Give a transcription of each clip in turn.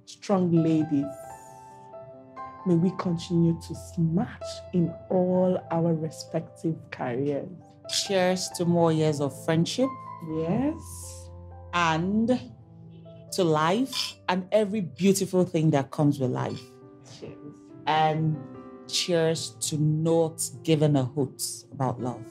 strong ladies. May we continue to smash in all our respective careers. Cheers to more years of friendship. Yes. And to life and every beautiful thing that comes with life. Cheers. And cheers to not giving a hoot about love.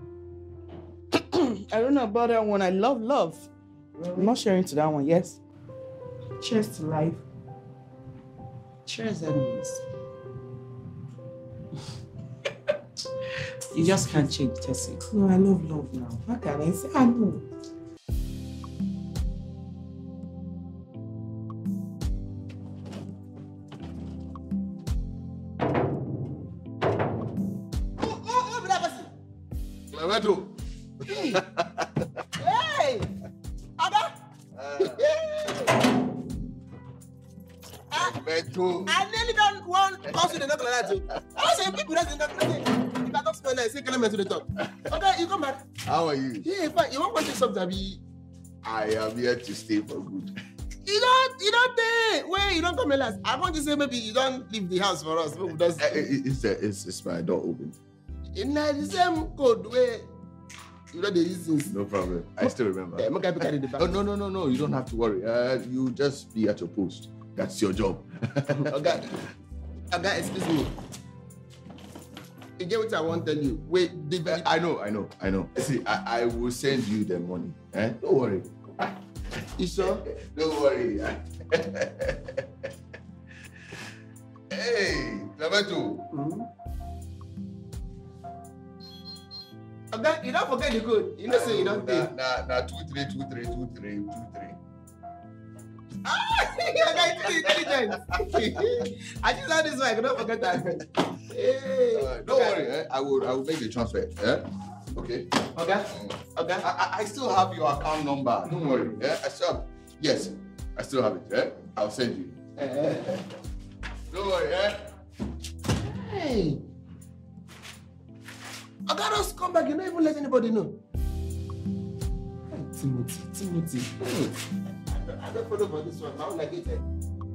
I don't know about that one. I love love. Really? I'm not sharing to that one, yes? Cheers to life. Cheers, anyways. You just can't change Tessie. No, I love love now. What can I say? I know. Hey! Aga! I nearly don't want to pass you the knuckle like that. I say people that's in the if I don't smell like say kill me to the top. Okay, you come back. How are you? Yeah, fine. You want to say something? I am here to stay for good. You don't think. Wait, you don't come here last. I want to say maybe you don't leave the house for us. It's my door open. In the same code where you know the reasons. No problem. I still remember. Yeah, oh, no. You don't have to worry. You just be at your post. That's your job. Okay, excuse me. You get what I want to tell you. Wait, I know. See, I will send you the money. Don't worry. You sure? Don't worry. Hey, Labeto. Mm-hmm. Okay, you don't forget the code. You know, say you don't think. Nah, 23232323. Intelligence. I just had this one. I cannot forget that. Hey. Don't worry. I will make the transfer. Okay. Okay. I still have your account number. Don't worry. Yes, I still have it. I'll send you. Don't worry. Hey. I got us come back. You don't even let anybody know. Hey, Timothy. I don't follow for this one. How will I get it?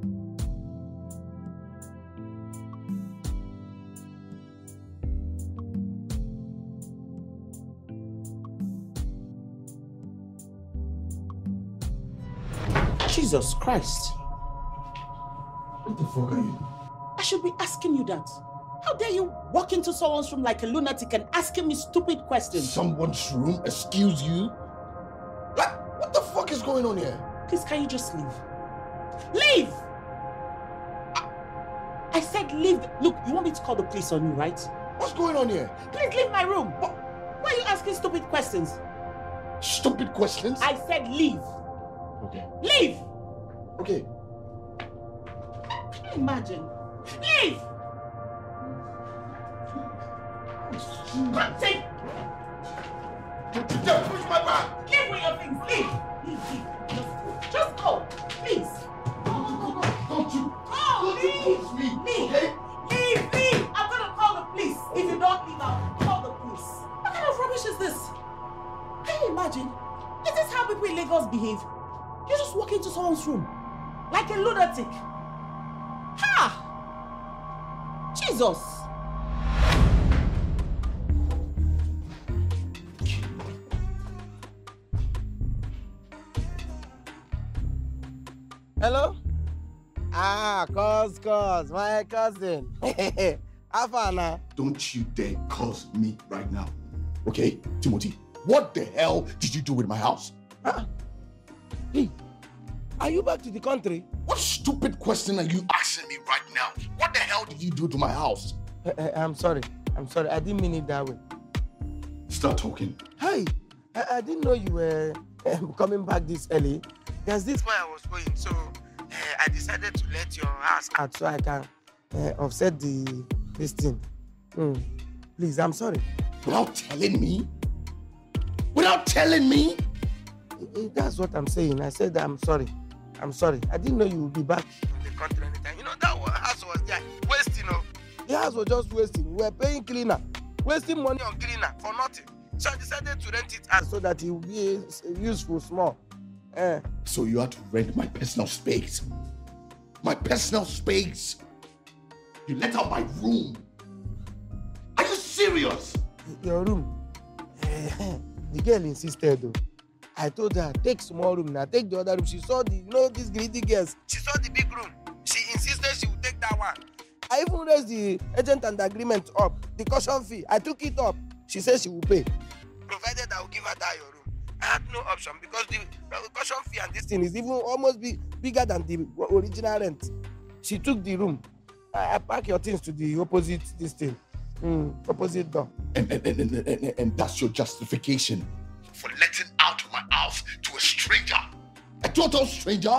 Jesus Christ. What the fuck are you? I should be asking you that. How dare you walk into someone's room like a lunatic and asking me stupid questions? Someone's room? Excuse you? What the fuck is going on here? Please, can you just leave? Leave! I said leave. Look, you want me to call the police on you, right? What's going on here? Please leave my room. Why are you asking stupid questions? Stupid questions? I said leave. Okay. Leave! Okay. Can you imagine? Leave! Take. Don't push my back! Leave with your things. Leave. Just go. Please. Go. Don't you Leave. push me, Leave. okay? Leave. I'm gonna call the police. If you don't leave, I'll call the police. What kind of rubbish is this? Can you imagine? Is this how people in Lagos behave? You just walk into someone's room like a lunatic. Ha! Jesus! Hello? Cuz, my cousin. Afana. Don't you dare curse me right now. Okay, Timothy, what the hell did you do with my house? Huh? Hey, are you back to the country? What stupid question are you asking me right now? What the hell did you do to my house? I'm sorry. I didn't mean it that way. Start talking. Hey, I didn't know you were coming back this early. There's this where I was going, so I decided to let your house out so I can offset this thing. Please, I'm sorry. Without telling me? Without telling me? That's what I'm saying. I said I'm sorry. I didn't know you would be back in the country anytime. You know, that house was there wasting. The house was just wasting. We were paying cleaner, wasting money on cleaner for nothing. So I decided to rent it out so that it would be useful small. So you had to rent my personal space? my personal space. You let out my room. Are you serious? Your room. The girl insisted though. I told her, take small room now, take the other room. She saw these greedy girls. She saw the big room. She insisted she would take that one. I even raised the agent and the agreement up, the caution fee. I took it up. She said she will pay, provided I will give her that your room. I had no option because the caution fee and this thing is even almost bigger than the original rent. She took the room. I pack your things to the opposite opposite door. And that's your justification for letting out of my house to a stranger, a total stranger?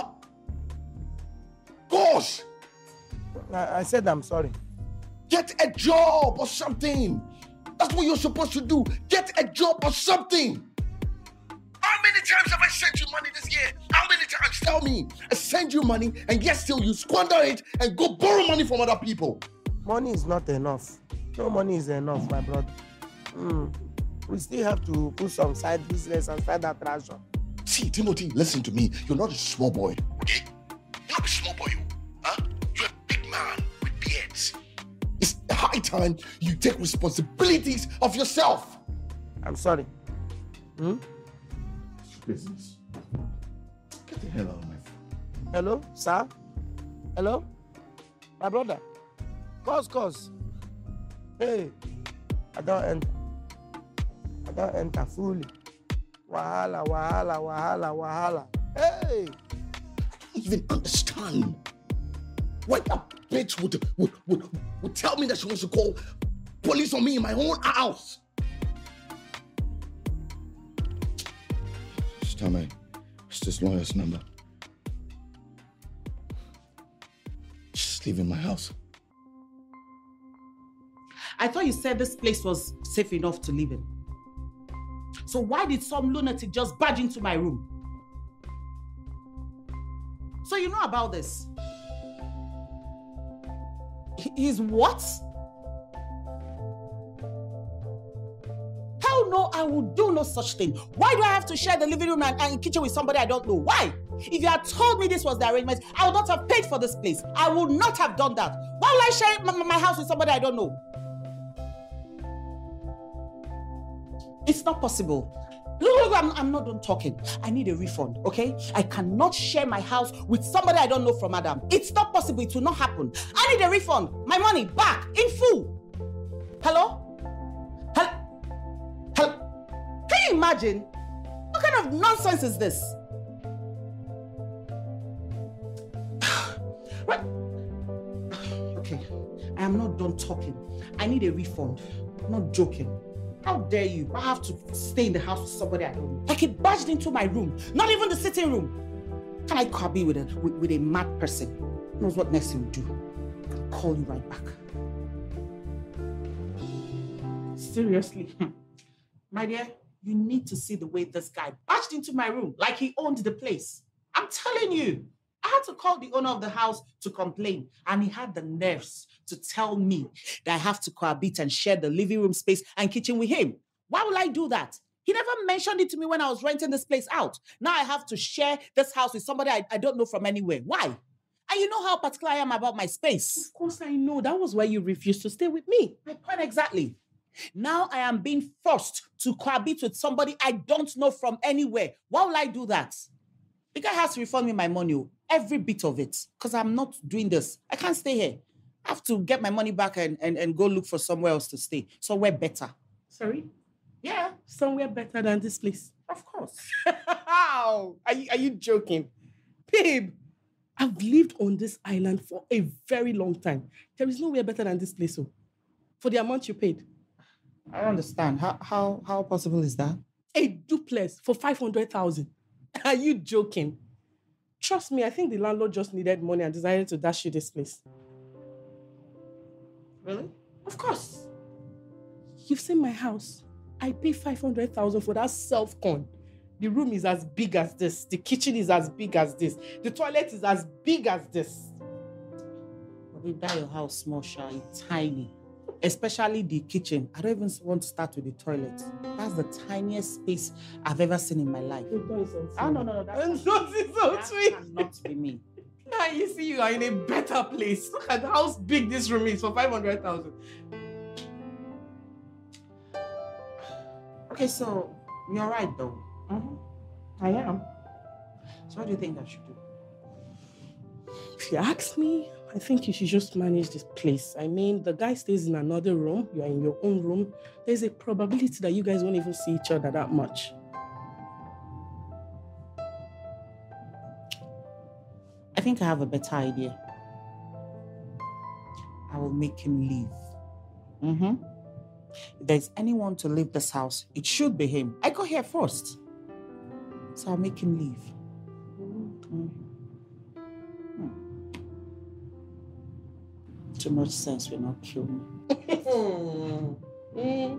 Gosh! I said I'm sorry. Get a job or something. That's what you're supposed to do. Get a job or something. How many times have I sent you money this year? How many times? Tell me. I send you money and yet still you squander it and go borrow money from other people. Money is not enough. No money is enough, my brother. We still have to put some side business and side attraction. See, Timothy, listen to me. You're not a small boy, okay? You're not a small boy, huh? You're a big man with beards. It's high time you take responsibilities of yourself. I'm sorry. Business. Get the hell out of my phone. Hello, sir? Hello? My brother? Cause. Hey, I don't enter fully. Wahala. Hey! I don't even understand why that bitch would tell me that she wants to call police on me in my own house. Just tell me, it's this lawyer's number. Just leaving my house. I thought you said this place was safe enough to live in. So why did some lunatic just barge into my room? So you know about this? He's what? Hell no, I will do no such thing. Why do I have to share the living room and kitchen with somebody I don't know? Why? If you had told me this was the arrangement, I would not have paid for this place. I would not have done that. Why would I share my house with somebody I don't know? It's not possible. Look, I'm not done talking. I need a refund, okay? I cannot share my house with somebody I don't know from Adam. It's not possible. It will not happen. I need a refund. My money back in full. Hello? Can you imagine? What kind of nonsense is this? What? Okay, I am not done talking. I need a refund. I'm not joking. How dare you? I have to stay in the house with somebody I don't know. Like he barged into my room, not even the sitting room. Can I copy with a mad person? Who knows what next he will do? I'll call you right back. Seriously. My dear, you need to see the way this guy barged into my room like he owned the place. I'm telling you. I had to call the owner of the house to complain, and he had the nerves to tell me that I have to cohabit and share the living room space and kitchen with him. Why would I do that? He never mentioned it to me when I was renting this place out. Now I have to share this house with somebody I don't know from anywhere. Why? And you know how particular I am about my space. Of course I know. That was why you refused to stay with me. My point exactly. Now I am being forced to cohabit with somebody I don't know from anywhere. Why will I do that? The guy has to refund me my money, every bit of it, because I'm not doing this. I can't stay here. I have to get my money back and go look for somewhere else to stay. Somewhere better. Sorry? Yeah. Somewhere better than this place. Of course. How? Are you joking? Babe, I've lived on this island for a very long time. There is nowhere better than this place, for the amount you paid. I don't understand. How possible is that? A duplex for 500,000. Are you joking? Trust me, I think the landlord just needed money and decided to dash you this place. Really? Of course. You've seen my house. I pay 500,000 for that self-con. The room is as big as this. The kitchen is as big as this. The toilet is as big as this. But that your house small, shy, tiny. Especially the kitchen. I don't even want to start with the toilet. That's the tiniest space I've ever seen in my life. No. Oh, no. That cannot be me. Now you see you are in a better place. Look at how big this room is for 500,000. Okay, so you're right though. I am. So what do you think I should do? If you ask me, I think you should just manage this place. I mean, the guy stays in another room. You are in your own room. There's a probability that you guys won't even see each other that much. I think I have a better idea. I will make him leave. If there's anyone to leave this house, it should be him. I got here first. So I'll make him leave. Too much sense will not kill me.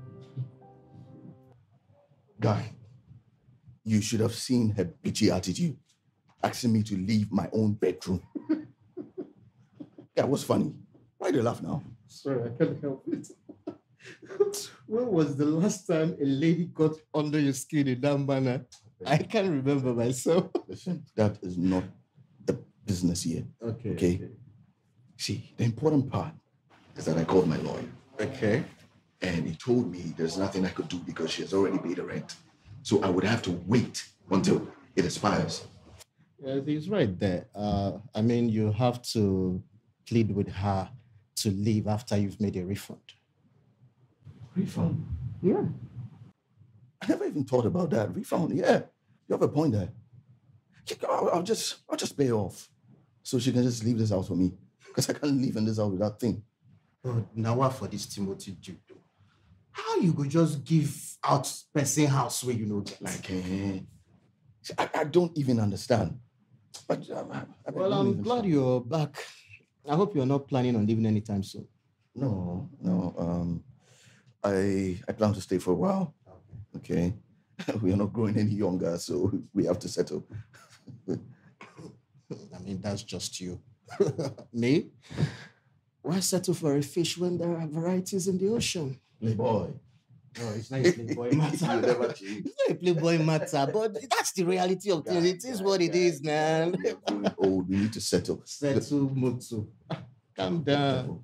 Guy, you should have seen her bitchy attitude, asking me to leave my own bedroom. Yeah, what's funny? Why do you laugh now? Sorry, I can't help it. When was the last time a lady got under your skin in that manner? I can't remember myself. Listen, that is not the business here. Okay. See, the important part is that I called my lawyer. Okay. And he told me there's nothing I could do because she has already paid the rent. So I would have to wait until it expires. Yeah, he's right there. I mean, you have to plead with her to leave after you've made a refund. Refund? Yeah. I never even thought about that. Refund, yeah. You have a point there. I'll just pay off. So she can just leave this house for me. Because I can't live in this house without thing. But now what for this Timothy Judo? How you could just give out person house where you know that? Like, I don't even understand. But I'm glad you're back. I hope you're not planning on leaving anytime soon. No. I plan to stay for a while. Okay. We are not growing any younger, so we have to settle. I mean, that's just you. Me? Why settle for a fish when there are varieties in the ocean? Playboy. No, it's not a playboy matter. You never change. It's not a playboy matter, but that's the reality of things. It is what it is, man. We are growing old. We need to settle. Settle, Mutsu. Calm down.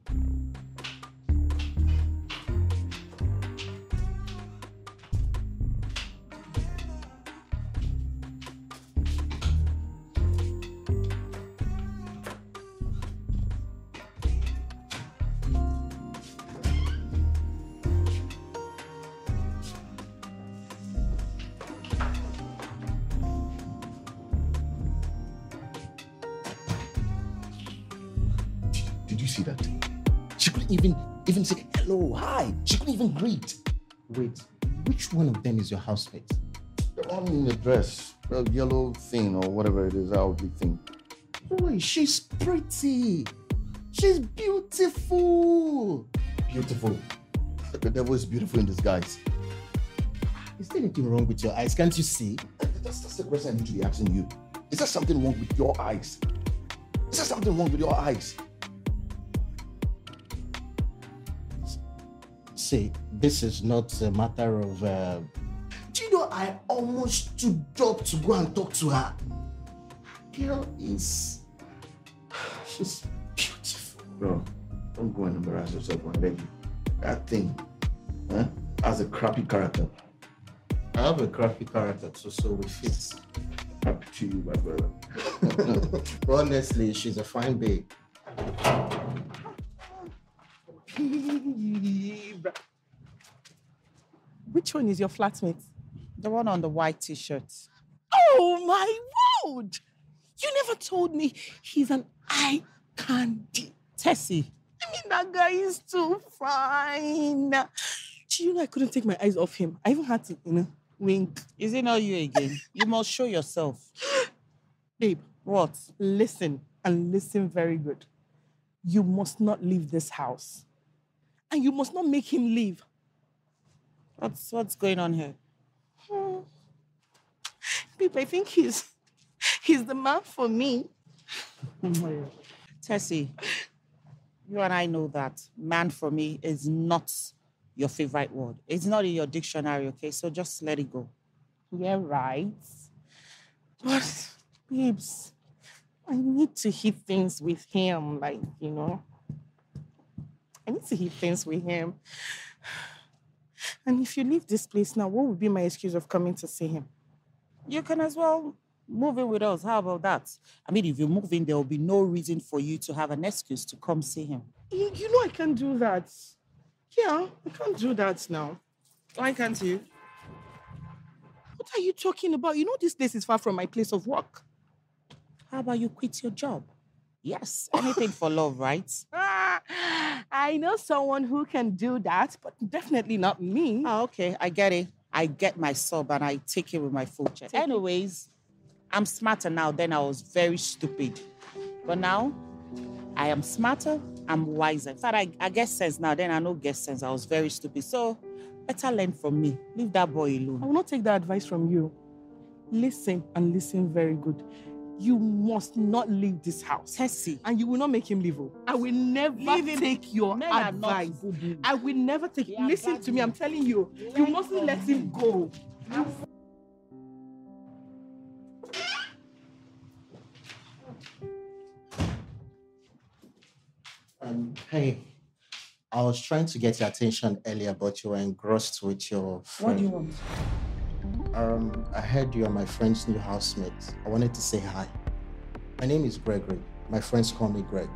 Did you see that? She couldn't even say hello, hi. She couldn't even greet. Wait, which one of them is your housemate? The one in the dress, the yellow thing or whatever it is, that ugly thing. Boy, she's pretty. She's beautiful. Beautiful. The devil is beautiful in disguise. Is there anything wrong with your eyes? Can't you see? That's the question I need to be asking you. Is there something wrong with your eyes? Is there something wrong with your eyes? See, this is not a matter of... Do you know I almost stood up to go and talk to her? Girl is... She's beautiful. Bro, don't go and embarrass yourself, I beg you. That thing, has a crappy character. I have a crappy character too, so we fit. Happy to you, my brother. Honestly, she's a fine babe. Which one is your flatmate? The one on the white t-shirt. Oh my word! You never told me he's an eye candy. Tessie. I mean, that guy is too fine. Do you know I couldn't take my eyes off him? I even had to, wink. Is it not you again? You must show yourself. Babe, What? listen, and listen very good. You must not leave this house. And you must not make him leave. What's going on here? Babe, I think he's the man for me. Tessie, you and I know that man for me is not your favorite word. It's not in your dictionary, okay? So just let it go. Yeah, right. But, babes, I need to hit things with him, like, I need to hit things with him. And if you leave this place now, what would be my excuse of coming to see him? You can as well move in with us. How about that? I mean, if you move in, there will be no reason for you to have an excuse to come see him. You know I can't do that. Yeah, I can't do that now. Why can't you? What are you talking about? You know this place is far from my place of work. How about you quit your job? Yes, anything for love, right? I know someone who can do that, but definitely not me. Oh, okay, I get it. I get my sub and I take it with my full chest. Anyways, I'm smarter now than I was very stupid. But now, I am smarter, I'm wiser. In fact, I get sense now, then I don't get sense. I was very stupid. So, better learn from me. Leave that boy alone. I will not take that advice from you. Listen, and listen very good. You must not leave this house. Tessie. And you will not make him leave. I will never take your advice. I will never take it. Listen to me, I'm telling you. You mustn't let him go. Hey, I was trying to get your attention earlier, but you were engrossed with your friend. What do you want? I heard you are my friend's new housemate. I wanted to say hi. My name is Gregory. My friends call me Greg.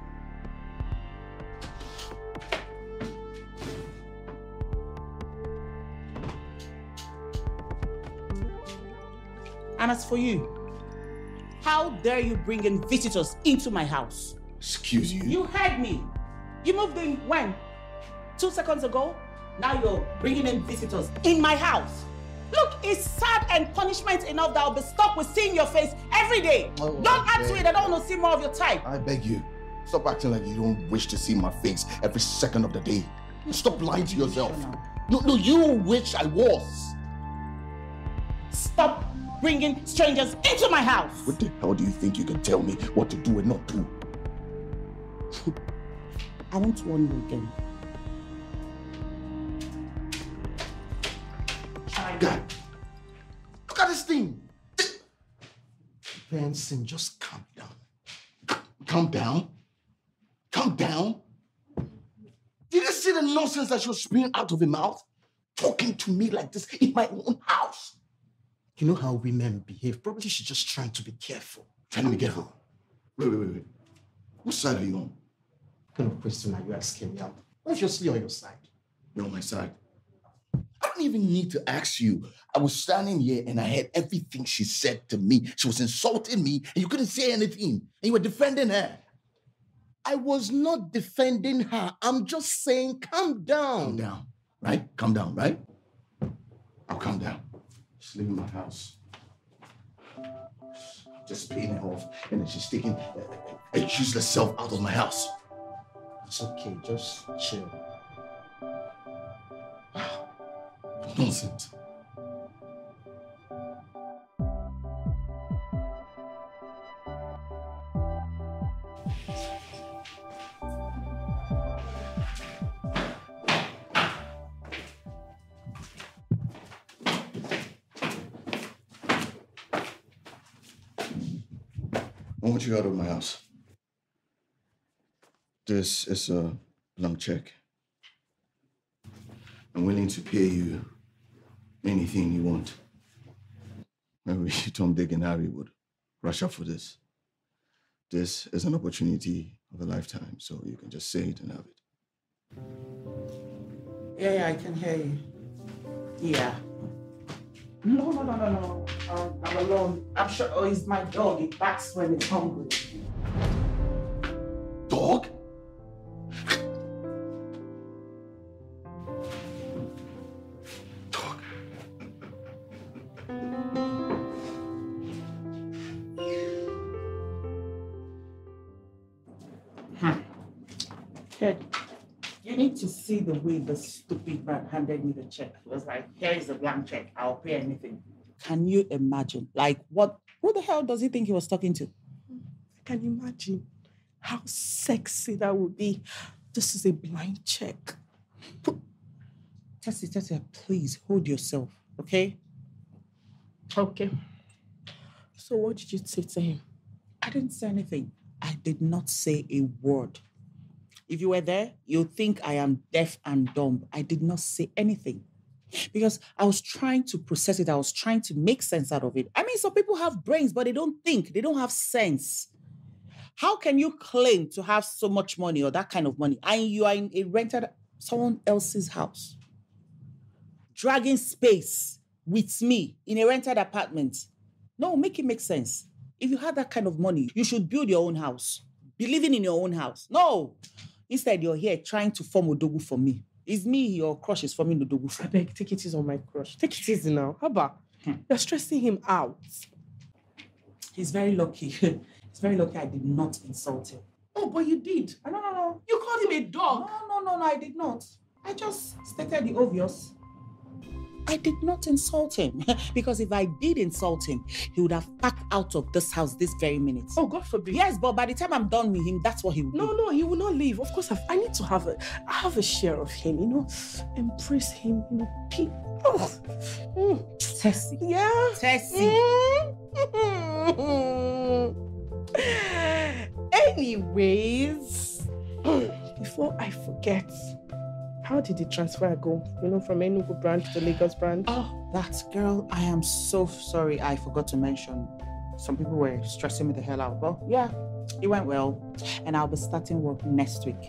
And as for you, how dare you bring in visitors into my house? Excuse you? You heard me. You moved in when? 2 seconds ago? Now you're bringing in visitors in my house. Look, it's sad and punishment enough that I'll be stuck with seeing your face every day. Don't add to it. I don't want to see more of your type. I beg you. Stop acting like you don't wish to see my face every second of the day. Stop lying to yourself. No, you wish I was. Stop bringing strangers into my house. What the hell do you think you can tell me what to do and not do? I won't warn you again. God, look at this thing. Benson, just calm down. Calm down? Calm down? Did you see the nonsense that she was spewing out of her mouth? Talking to me like this in my own house. You know how women behave. Probably she's just trying to be careful. Trying to be careful? Wait. What side are you on? What kind of question are you asking me? I'm obviously on your side. You're on my side. I don't even need to ask you. I was standing here and I heard everything she said to me. She was insulting me and you couldn't say anything. And you were defending her. I was not defending her. I'm just saying, calm down. Calm down, right? Calm down, right? I'll calm down. Just leaving my house. Just paying her off and then she's taking a useless self out of my house. It's okay, just chill. Nonsense. I want you out of my house. This is a blank check. I'm willing to pay you anything you want. Maybe Tom, Dick, and Harry would rush up for this. This is an opportunity of a lifetime, so you can just say it and have it. Yeah, I can hear you. Yeah. No. I'm alone. I'm sure. Oh, it's my dog. It barks when it's hungry. Dog? Dog. Ted, you need to see the way the stupid man handed me the check. He was like, here is a blank check. I'll pay anything. Can you imagine? Like, who the hell does he think he was talking to? I can imagine how sexy that would be. This is a blind check. Tessie, please hold yourself, okay? Okay. So what did you say to him? I didn't say anything. I did not say a word. If you were there, you'd think I am deaf and dumb. I did not say anything. Because I was trying to process it. I was trying to make sense out of it. I mean, some people have brains, but they don't think. They don't have sense. How can you claim to have so much money or that kind of money and you are in a rented someone else's house? Dragging space with me in a rented apartment. No, make it make sense. If you had that kind of money, you should build your own house. Be living in your own house. No. Instead, you're here trying to form Odogu for me. It's me, your crush is forming Odogu for. I beg, take it easy on my crush. Take it easy now. Haba, you're stressing him out. He's very lucky. He's very lucky I did not insult him. Oh, but you did. No. You called him a dog. No, I did not. I just stated the obvious. I did not insult him. Because if I did insult him, he would have packed out of this house this very minute. Oh, God forbid. Yes, but by the time I'm done with him, that's what he will do. No, he will not leave. Of course, I need to have a share of him, embrace him, Tessie. Yeah. Tessie. Anyways, before I forget, how did the transfer go? From Enugu branch to Lagos branch? Oh, that girl, I am so sorry. I forgot to mention. Some people were stressing me the hell out. But yeah, it went well. And I'll be starting work next week.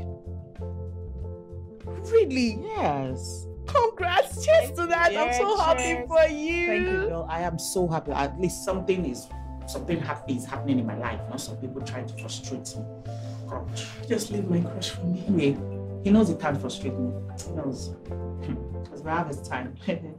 Really? Yes. Congrats. Cheers to that. Yeah, I'm so happy for you. Thank you, girl. I am so happy. At least something happy is happening in my life. Not some people trying to frustrate me. God. Just leave my crush for me. Anyway, he knows he can't frustrate me. He knows. Because we have his time.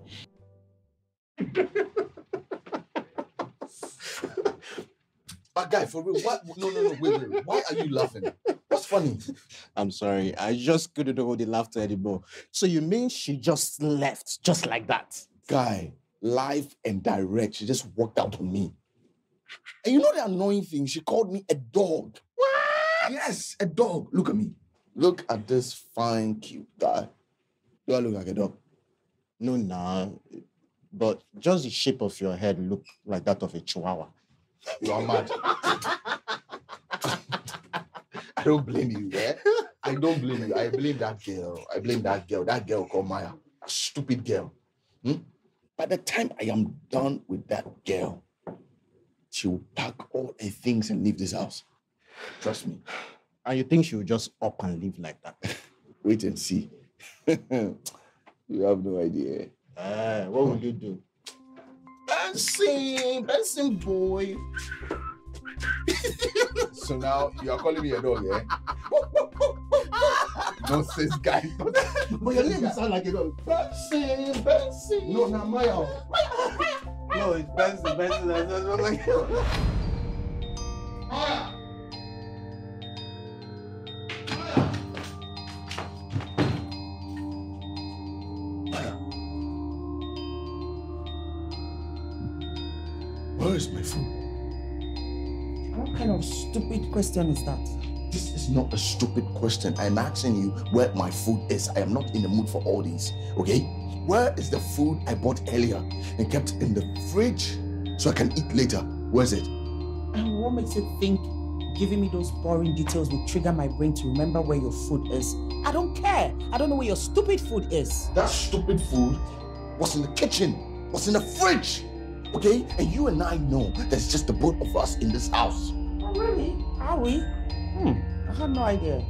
But guy, for real, what? No, wait. Why are you laughing? What's funny? I'm sorry. I just couldn't hold the laughter anymore. So you mean she just left, just like that? Guy, live and direct. She just walked out on me. And you know the annoying thing? She called me a dog. What? Yes, a dog. Look at me. Look at this fine, cute guy. Do I look like a dog? No, nah. But just the shape of your head look like that of a chihuahua. You are mad. I don't blame you, yeah? I don't blame you. I blame that girl. That girl called Maya. A stupid girl. By the time I am done with that girl, she will pack all her things and leave this house. Trust me. And you think she will just up and leave like that? Wait and see. You have no idea. What would you do? Dancing boy. So now you are calling me a dog, yeah? Nonsense, guy. But your name sounds like a dog. Dancing. No, now Maya. No, it's Benson. That's not like Maya. Where is my food? What kind of stupid question is that? This is not a stupid question. I'm asking you where my food is. I am not in the mood for all these, okay? Where is the food I bought earlier and kept in the fridge so I can eat later? Where is it? And what makes you think giving me those boring details will trigger my brain to remember where your food is? I don't care. I don't know where your stupid food is. That stupid food was in the kitchen, was in the fridge, okay? And you and I know there's just the both of us in this house. Oh, really? Are we? I had no idea.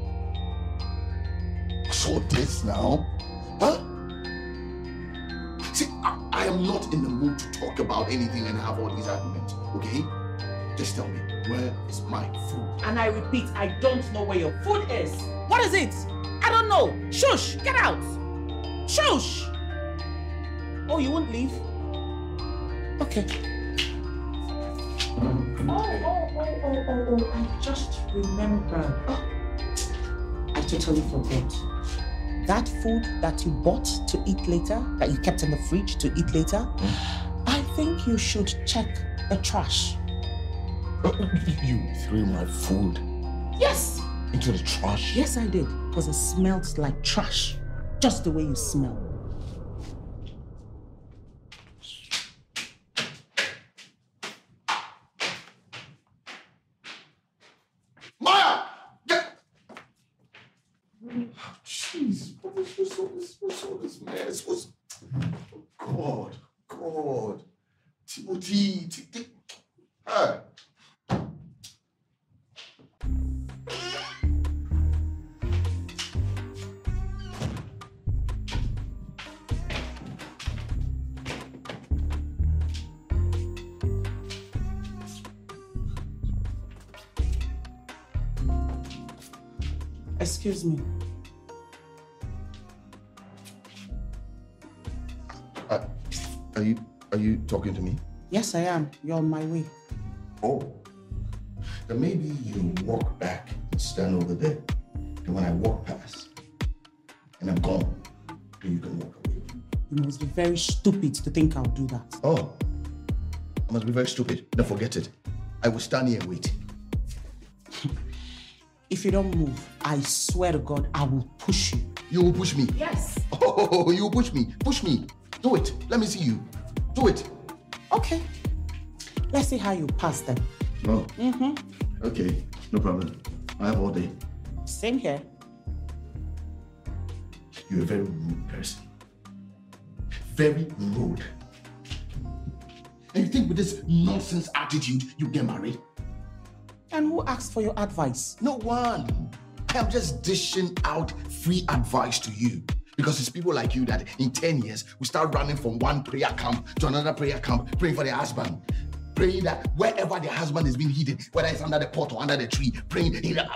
So this now? Huh? See, I am not in the mood to talk about anything and have all these arguments, okay? Just tell me, where is my food? And I repeat, I don't know where your food is. What is it? I don't know. Shush, get out. Shush. Oh, you won't leave? Okay. Oh, I just remembered. Oh, I totally forgot. That food that you bought to eat later, that you kept in the fridge to eat later, I think you should check the trash. You threw my food? Yes. Into the trash? Yes, I did. Because it smelled like trash. Just the way you smell. Jeez, what's all this mess? God. Timothy. Hey. Excuse me. Are you talking to me? Yes, I am. You're on my way. Oh. Then maybe you walk back and stand over there. And when I walk past and I'm gone, then you can walk away. You must be very stupid to think I'll do that. Oh. I must be very stupid. Then forget it. I will stand here and wait. If you don't move, I swear to God, I will push you. You will push me? Yes. Oh, you will push me. Push me. Do it. Let me see you. Do it. Okay. Let's see how you pass then. Oh. Okay. No problem. I have all day. Same here. You're a very rude person. Very rude. And you think with this nonsense attitude, you get married? And who asked for your advice? No one. I am just dishing out free advice to you. Because it's people like you that in 10 years, we start running from one prayer camp to another prayer camp, praying for their husband. Praying that wherever their husband is being hidden, whether it's under the pot or under the tree, praying,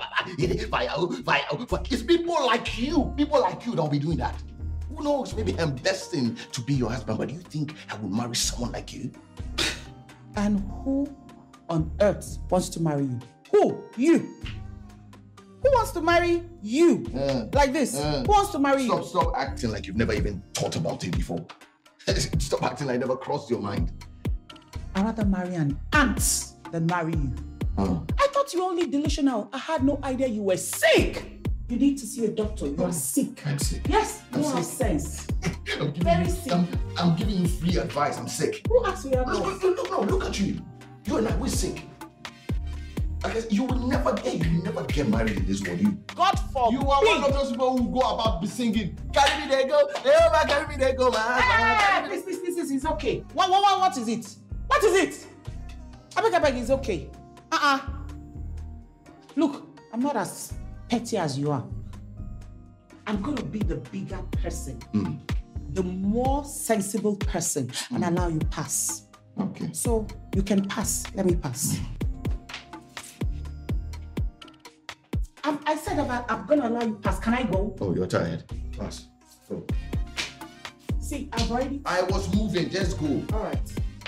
it's people like you that will be doing that. Who knows, maybe I'm destined to be your husband, but do you think I would marry someone like you? And who on earth wants to marry you? Who? You. Who wants to marry you? Like this? Who wants to marry you? Stop acting like you've never even thought about it before. Stop acting like it never crossed your mind. I'd rather marry an ant than marry you. I thought you were only delusional. I had no idea you were sick. You need to see a doctor. You are sick. I'm sick. Yes, I'm you have sick. sense. Very sick. I'm giving you free advice. I'm sick. Who asked you advice? Look at you. You and I, we're sick. I guess you will never get married in this world. God forbid. You are one of those people who go about be singing. Carry me, they go. Carry me, they go. This is okay. What is it? What is it? I beg, it's okay. Look, I'm not as petty as you are. I'm going to be the bigger person, the more sensible person, and allow you pass. Okay. So you can pass. Let me pass. I said I'm going to allow you pass. Can I go? Oh, you're tired. Pass. Go. See, I've already... I was moving. Just go. All right.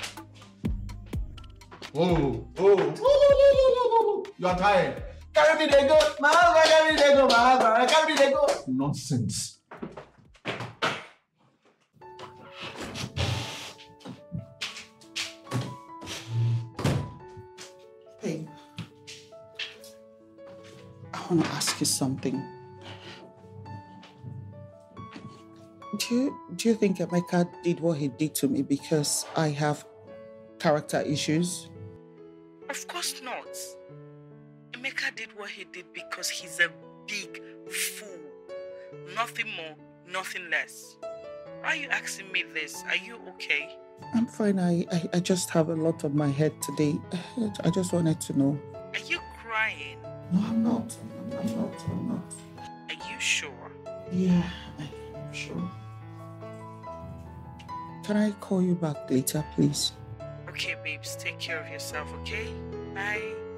Oh. You are tired. Carry me, they go. My husband, carry me, they go. My husband, carry me, they go. Nonsense. Hey, I want to ask you something. Do you think Emeka did what he did to me because I have character issues? Of course not. Emeka did what he did because he's a big fool. Nothing more, nothing less. Why are you asking me this? Are you okay? I'm fine. I just have a lot on my head today. I just wanted to know. Are you crying? No, I'm not. I'm not. Are you sure? Yeah, I'm sure. Can I call you back later, please? Okay, babes, take care of yourself, okay? Bye.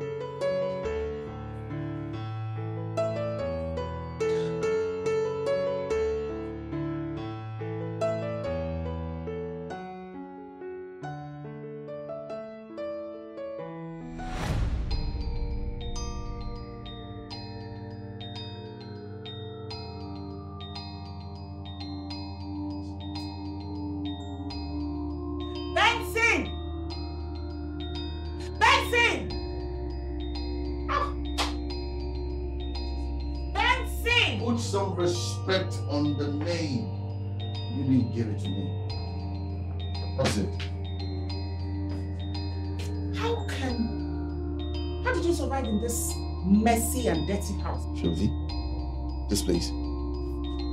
Put some respect on the name. You didn't give it to me. That's it. How did you survive in this messy and dirty house? Shilvi, this place,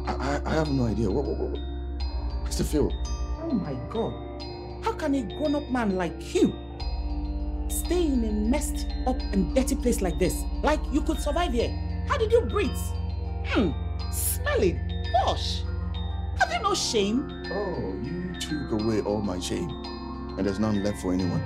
I have no idea. What's the feel? Oh my God. How can a grown-up man like you stay in a messed up and dirty place like this? Like you could survive here. How did you breathe? Smelling. Gosh. Have you no shame? Oh, you took away all my shame. And there's none left for anyone.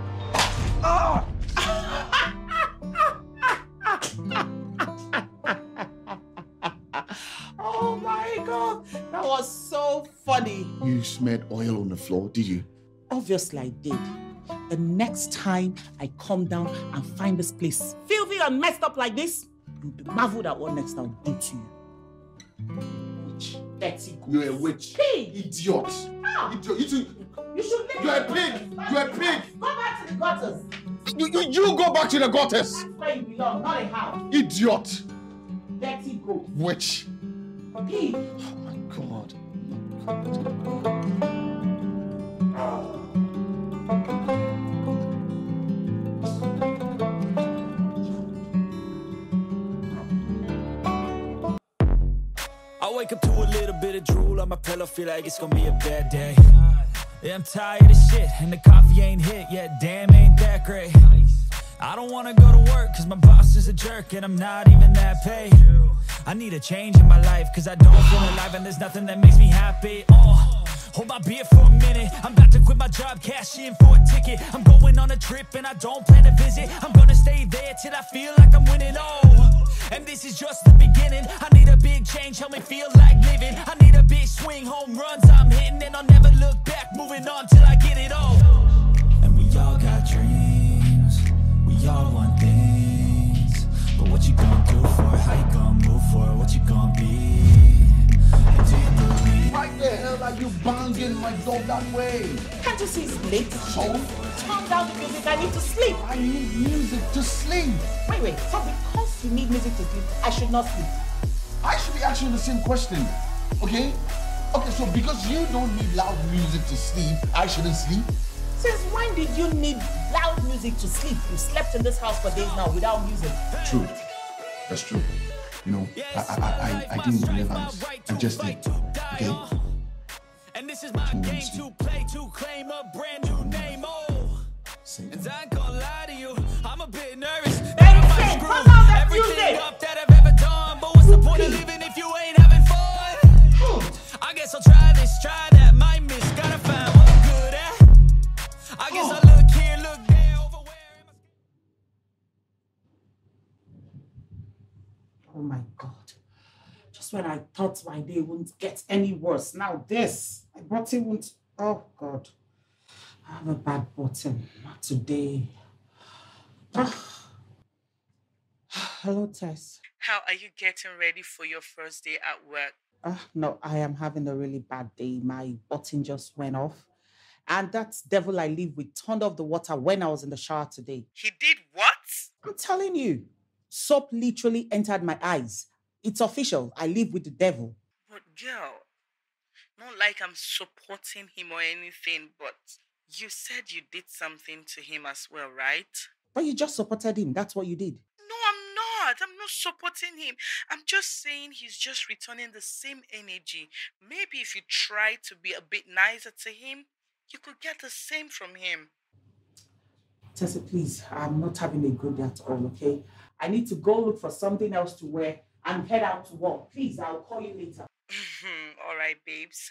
Oh my God. That was so funny. You smeared oil on the floor, did you? Obviously I did. The next time I come down and find this place filthy and messed up like this, you'll be marveled at what next I'll do to you. Witch. Dirty. You're a witch. Pig. Idiot. Idiot. You should leave. You're a pig. You're a pig. Go back to the gutters. You go back to the gutters. That's where you belong, not a house. Idiot. Dirty goat. Witch. Pig. Oh my God. I wake up to a little bit of drool on my pillow, feel like it's gonna be a bad day. Yeah, I'm tired of shit, and the coffee ain't hit yet, damn, ain't that great. I don't wanna go to work, cause my boss is a jerk, and I'm not even that paid. I need a change in my life, cause I don't feel alive, and there's nothing that makes me happy. Hold my beer for a minute, I'm about to quit my job, cash in for a ticket. I'm going on a trip, and I don't plan to visit. I'm gonna stay there till I feel like I'm winning, and this is just the beginning. I need a big change, help me feel like living. I need a big swing, home runs I'm hitting, and I'll never look back, moving on till I get it all. And we all got dreams, we all want things, but what you gonna do for it? How you gonna move for it? What you gonna be? And do you believe? Why the hell are you banging my door that way? Can't you see it's late? So? Calm down the music, I need to sleep. I need music to sleep. Wait, so because you need music to sleep, I should not sleep. I should be asking the same question, okay? Okay, so because you don't need loud music to sleep, I shouldn't sleep? Since when did you need loud music to sleep? You slept in this house for days now without music. True. That's true. You know, I didn't realize. I just did. Okay? And this is my game to play, to claim a brand new name. And I ain't gonna lie to you, I'm a bit nervous. Hey, turn down that everything music. up that I've ever done, but what's the point of living if you ain't having fun? I guess I'll try this, try that, might miss, gotta find what I'm good at. I guess I look here, look there, over where. Oh my God. Just when I thought my day wouldn't get any worse, now this. My bottom won't. Oh God. I have a bad bottom. Not today. Hello, Tess. How are you getting ready for your first day at work? No, I am having a really bad day. My button just went off. And that devil I live with turned off the water when I was in the shower today. He did what? I'm telling you. Soap literally entered my eyes. It's official. I live with the devil. But girl, not like I'm supporting him or anything, but you said you did something to him as well, right? But you just supported him. That's what you did. No, I'm not. I'm not supporting him. I'm just saying he's just returning the same energy. Maybe if you try to be a bit nicer to him, you could get the same from him. Tessie, please, I'm not having a good day at all, okay? I need to go look for something else to wear and head out to work. Please, I'll call you later. All right, babes.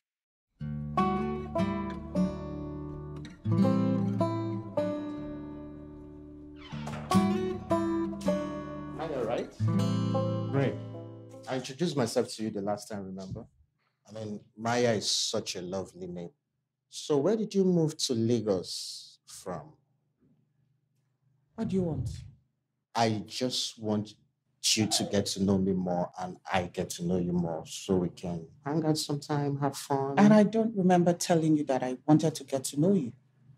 Am I alright? Great. I introduced myself to you the last time, remember? I mean, Maya is such a lovely name. So where did you move to Lagos from? What do you want? I just want you to get to know me more and I get to know you more so we can hang out sometime, have fun. And I don't remember telling you that I wanted to get to know you.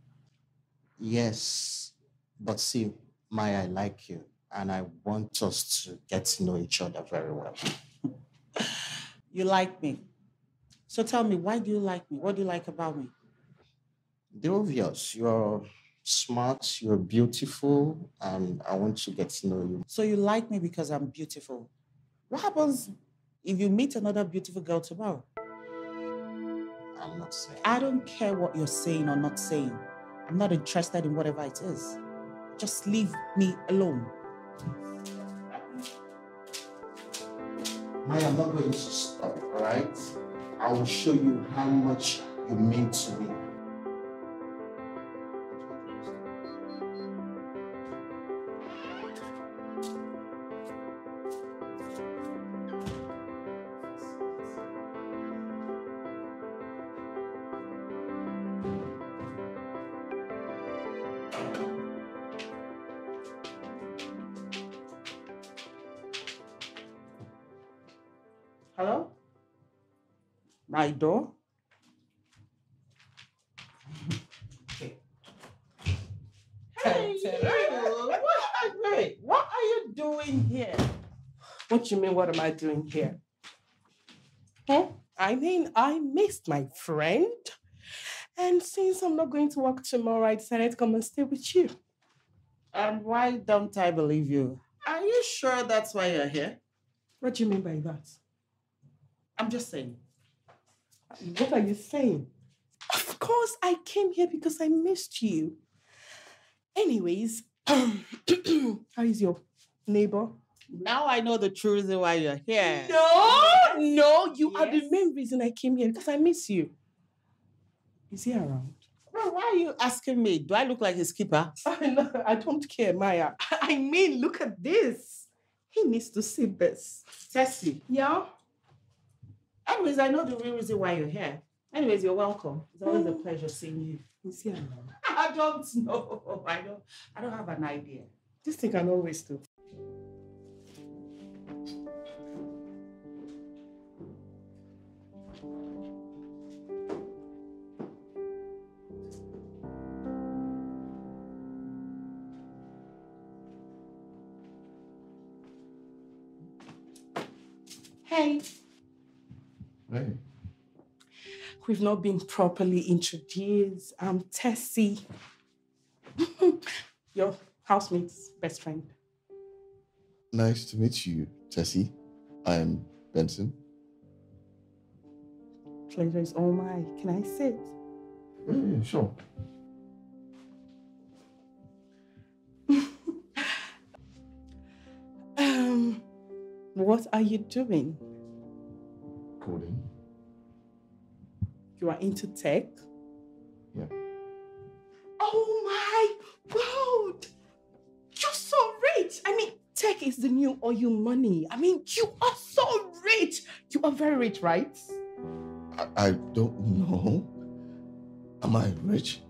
Yes, but see, Maya, I like you and I want us to get to know each other very well. You like me. So tell me, why do you like me? What do you like about me? The obvious, you're smart, you're beautiful, and I want to get to know you. So you like me because I'm beautiful. What happens if you meet another beautiful girl tomorrow. I'm not saying. I don't care what you're saying or not saying. I'm not interested in whatever it is. Just leave me alone. Maya, I'm not going to stop, all right? I will show you how much you mean to me. Hello? My door? Hey, what are you doing here? What do you mean, what am I doing here? Huh? I mean, I missed my friend. And since I'm not going to work tomorrow, I decided to come and stay with you. And why don't I believe you? Are you sure that's why you're here? What do you mean by that? I'm just saying. What are you saying? Of course, I came here because I missed you. Anyways, how is your neighbor? Now I know the true reason why you're here. No, you are the Yes. main reason I came here because I miss you. Is he around? Well, why are you asking me? Do I look like his keeper? I don't care, Maya. I mean, look at this. He needs to see this. Tessie. Yeah? Anyways, I know the real reason why you're here. Anyways, you're welcome. It's always a pleasure seeing you. Is he around? I don't know. I don't have an idea. This thing can always do. Hey, Hey. we've not been properly introduced. I'm Tessie, your housemate's best friend. Nice to meet you, Tessie. I'm Benson. Pleasure is all mine. Can I sit? Yeah, sure. What are you doing? Coding. You are into tech? Yeah. Oh my God! You're so rich! I mean, tech is the new oil money. I mean, you are so rich! You are very rich, right? I don't know. Am I rich?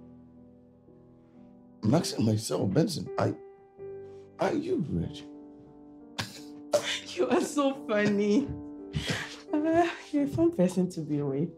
I'm asking myself, Benson, are you rich? You are so funny. You're a fun person to be with.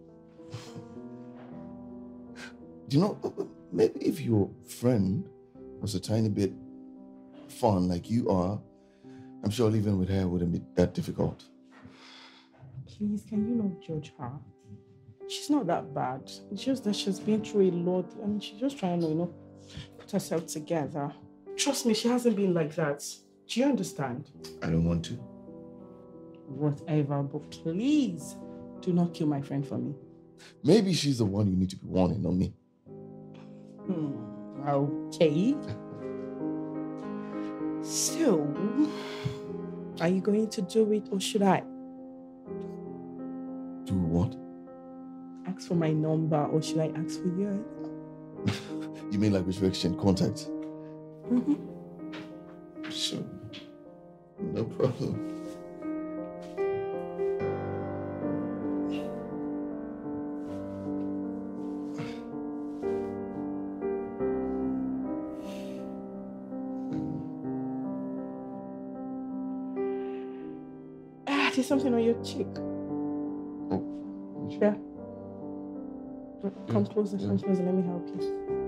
You know, maybe if your friend was a tiny bit fun like you are, I'm sure living with her wouldn't be that difficult. Please, can you not judge her? She's not that bad. It's just that she's been through a lot and she's just trying to, put herself together. Trust me, she hasn't been like that. Do you understand? I don't want to. Whatever, but please do not kill my friend for me. Maybe she's the one you need to be warning, not me. Okay. So, are you going to do it or should I? Do what? Ask for my number or should I ask for yours? You mean like we should exchange contacts? Mm-hmm. Sure. No problem. There's something on your cheek. Oh. Yeah. Come closer, come closer. Let me help you.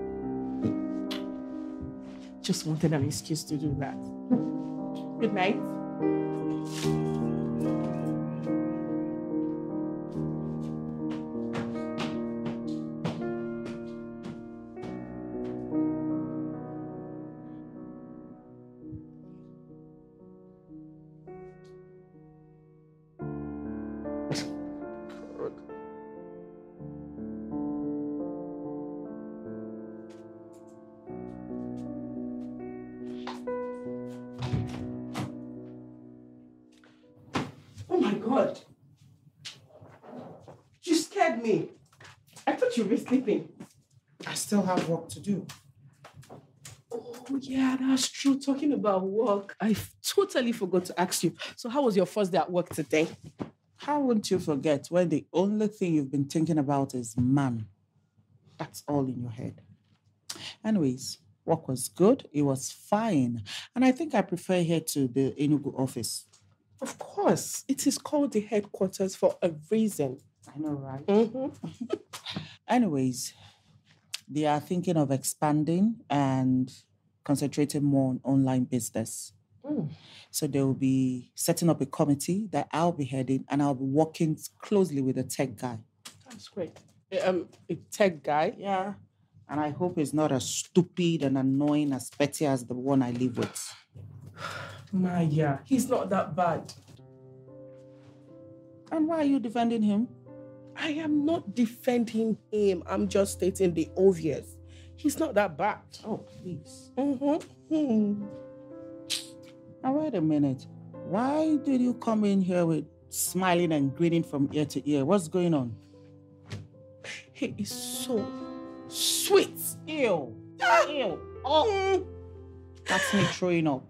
Just wanted an excuse to do that. Good night. my God. You scared me. I thought you were sleeping. I still have work to do. Oh, yeah, that's true. Talking about work, I totally forgot to ask you. So how was your first day at work today? How won't you forget when the only thing you've been thinking about is man? That's all in your head. Anyways, work was good. It was fine. And I think I prefer here to the Enugu office. Of course. It is called the headquarters for a reason. I know, right? Mm-hmm. Anyways, they are thinking of expanding and concentrating more on online business. So they will be setting up a committee that I'll be heading, and I'll be working closely with a tech guy. That's great. A tech guy? Yeah. And I hope it's not as stupid and annoying as petty as the one I live with. Maya, he's not that bad. And why are you defending him? I am not defending him. I'm just stating the obvious. He's not that bad. Oh, please. Mm-hmm. Now, wait a minute. Why did you come in here with smiling and grinning from ear to ear? What's going on? He is so sweet. Ew. Ew. Oh. That's me throwing up.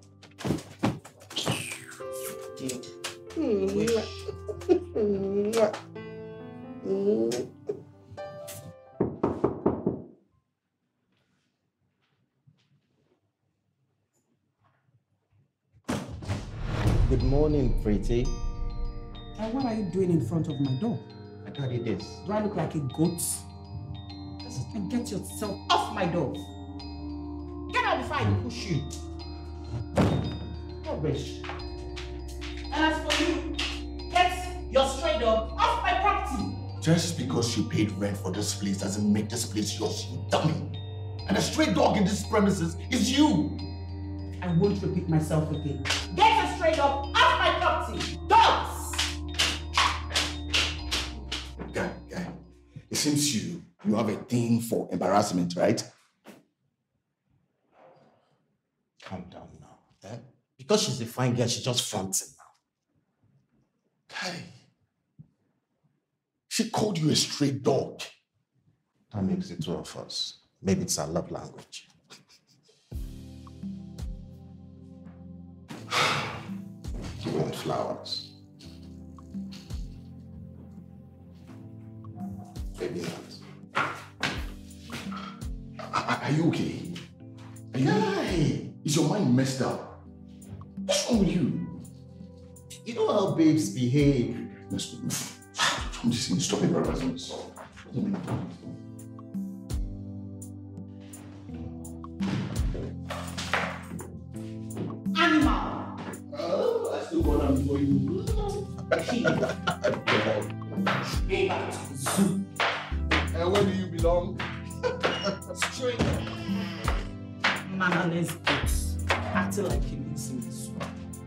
Good morning, pretty. And what are you doing in front of my door? I got you this. Do I look like a goat? And get yourself off my door. Get out before I push you. Rubbish. And as for you, get your stray dog off my property. Just because you paid rent for this place doesn't make this place yours, you dummy. And a stray dog in this premises is you. I won't repeat myself again. Get your stray dog off my property. Dogs! Guy, it seems you have a thing for embarrassment, right? Calm down now. Eh? Because she's a fine girl, she just fronts it now. Guy, she called you a stray dog. That makes the two of us. Maybe it's our love language. You want flowers? Maybe not. Are you okay? Guy, is your mind messed up? What's wrong with you? You know how babes behave. I'm just saying, stop embarrassing me. Animal! Oh, I still want to for you. Go back to the zoo. And where do you belong? Straight up. Mannerless goats. Acting like he lives in the zoo.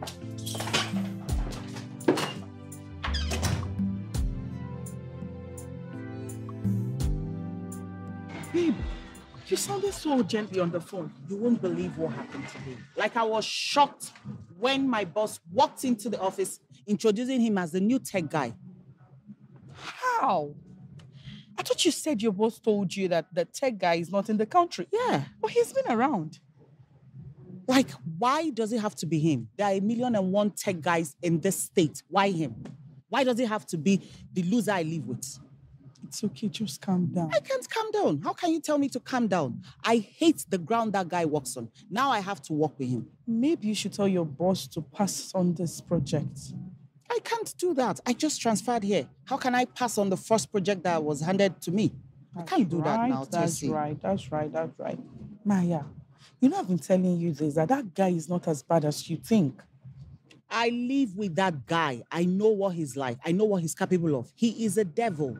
Babe, you sounded so gently on the phone. You won't believe what happened today. Like, I was shocked when my boss walked into the office introducing him as the new tech guy. How? I thought you said your boss told you that the tech guy is not in the country. Yeah. But he's been around. Like, why does it have to be him? There are 1,000,001 tech guys in this state. Why him? Why does it have to be the loser I live with? It's okay, just calm down. I can't calm down. How can you tell me to calm down? I hate the ground that guy walks on. Now I have to work with him. Maybe you should tell your boss to pass on this project. I can't do that. I just transferred here. How can I pass on the first project that was handed to me? I can't do that now, That's Tessie. right. Maya, you know I've been telling you this, that guy is not as bad as you think. I live with that guy. I know what he's like. I know what he's capable of. He is a devil.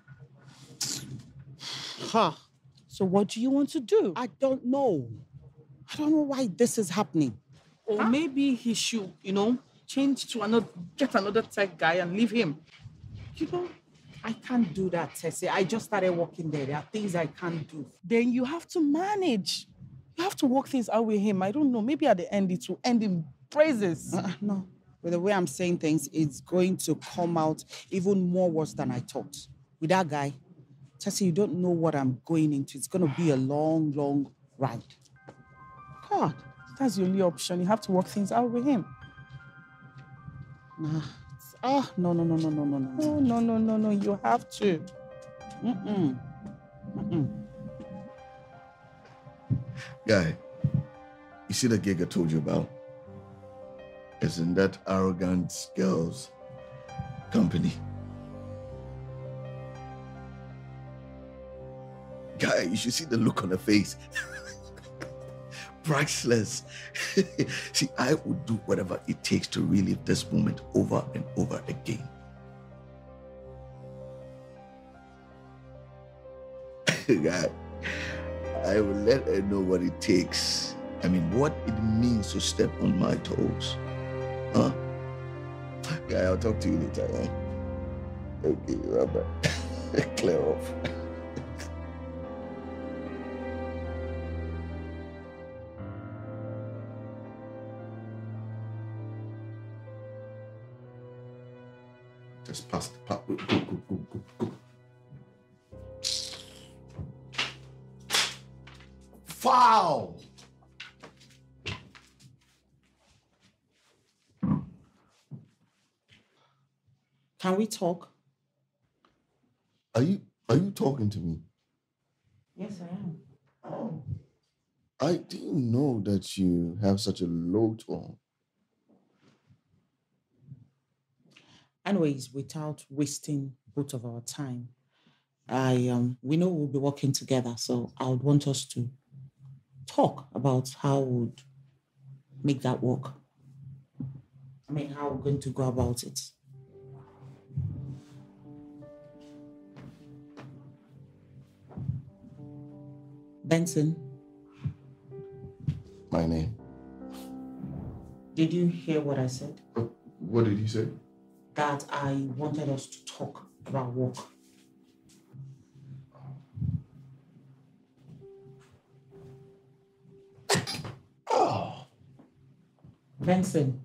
Huh. So what do you want to do? I don't know. I don't know why this is happening. Or maybe he should, change to get another tech guy and leave him. I can't do that, Tessie. I just started working there. There are things I can't do. Then you have to manage. You have to work things out with him. I don't know. Maybe at the end it will end in praises. No. With the way I'm saying things, it's going to come out even more worse than I thought. With that guy, Tessie, you don't know what I'm going into. It's going to be a long, long ride. God, that's the only option. You have to work things out with him. Nah. No. No. You have to. Guy, you see the gig I told you about? It's in that arrogant girl's company. Guy, you should see the look on her face. Priceless. See, I would do whatever it takes to relive this moment over and over again. Guy, I will let her know what it takes. I mean, what it means to step on my toes. Huh? Guy, I'll talk to you later, right? Okay, Robert. Clear off. Just pass the part. Go. Foul! Can we talk? Are you talking to me? Yes, I am. Oh. I didn't know that you have such a low tone. Anyways, without wasting both of our time, we know we'll be working together, so I would want us to talk about how we would make that work. I mean, how we're going to go about it. Benson. My name. Did you hear what I said? What did he say? That I wanted us to talk about work. Oh. Benson.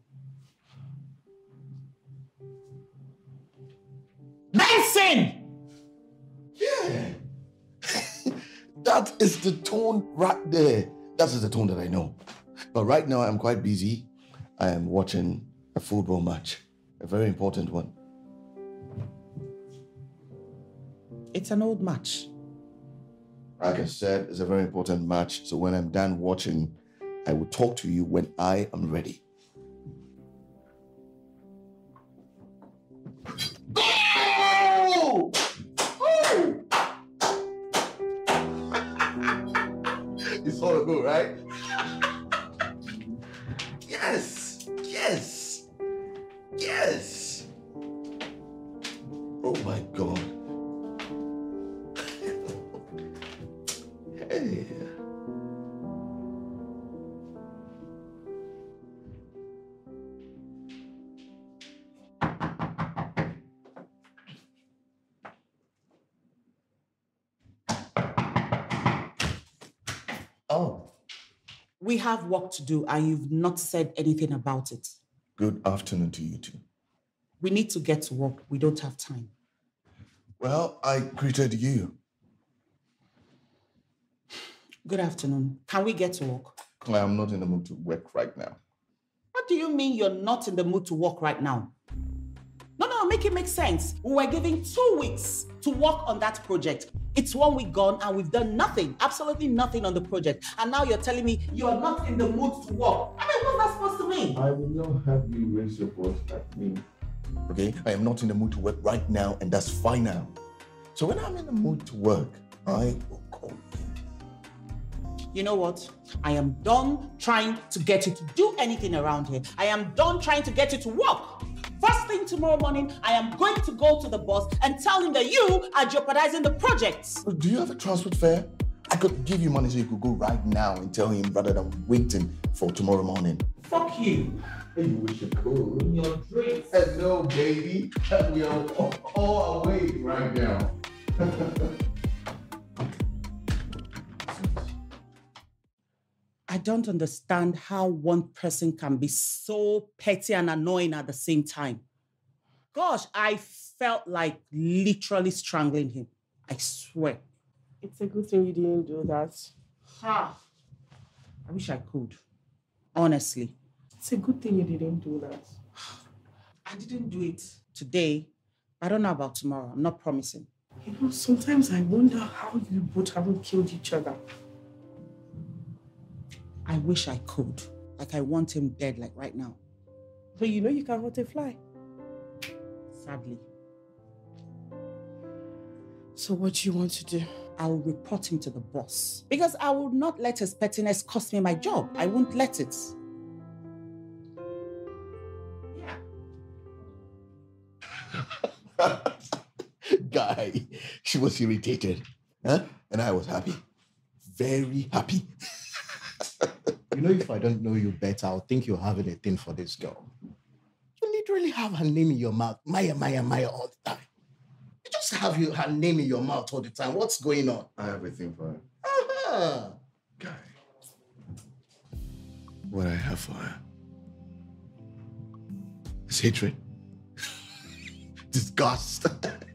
Benson! Yeah. That is the tone right there. That is the tone that I know. But right now I'm quite busy. I am watching a football match. A very important one. It's an old match. Like I said, it's a very important match. So when I'm done watching, I will talk to you when I am ready. Go! You saw the goal, right? Yes! Oh my God. Hey. Oh. We have work to do and you've not said anything about it. Good afternoon to you two. We need to get to work. We don't have time. Well, I greeted you. Good afternoon. Can we get to work? I am not in the mood to work right now. What do you mean you're not in the mood to work right now? No, make it make sense. We were given 2 weeks to work on that project. It's 1 week gone and we've done nothing, absolutely nothing on the project. And now you're telling me you're not in the mood to work. I mean, what's that supposed to mean? I will not have you raise your voice at me. Okay? I am not in the mood to work right now, and that's fine now. So when I'm in the mood to work, I will call you. You know what? I am done trying to get you to do anything around here. I am done trying to get you to work. First thing tomorrow morning, I am going to go to the boss and tell him that you are jeopardizing the project. Do you have a transport fare? I could give you money so you could go right now and tell him rather than waiting for tomorrow morning. Fuck you. Hey, you wish you could. Your drinks. Hello, baby. We are all awake right now. I don't understand how one person can be so petty and annoying at the same time. Gosh, I felt like literally strangling him. I swear. It's a good thing you didn't do that. Ha! I wish I could. Honestly. It's a good thing you didn't do that. I didn't do it today. I don't know about tomorrow. I'm not promising. You know, sometimes I wonder how you both haven't killed each other. I wish I could. Like I want him dead, like right now. But you know you can hurt a fly. Sadly. So what do you want to do? I will report him to the boss. Because I will not let his pettiness cost me my job. I won't let it. Yeah. Guy, she was irritated. Huh? And I was happy. Very happy. You know, if I don't know you better, I'll think you're having a thing for this girl. You literally have her name in your mouth. Maya, Maya, Maya all the time. You just have her name in your mouth all the time. What's going on? I have a thing for her. Uh-huh. Guy, what I have for her is hatred, disgust.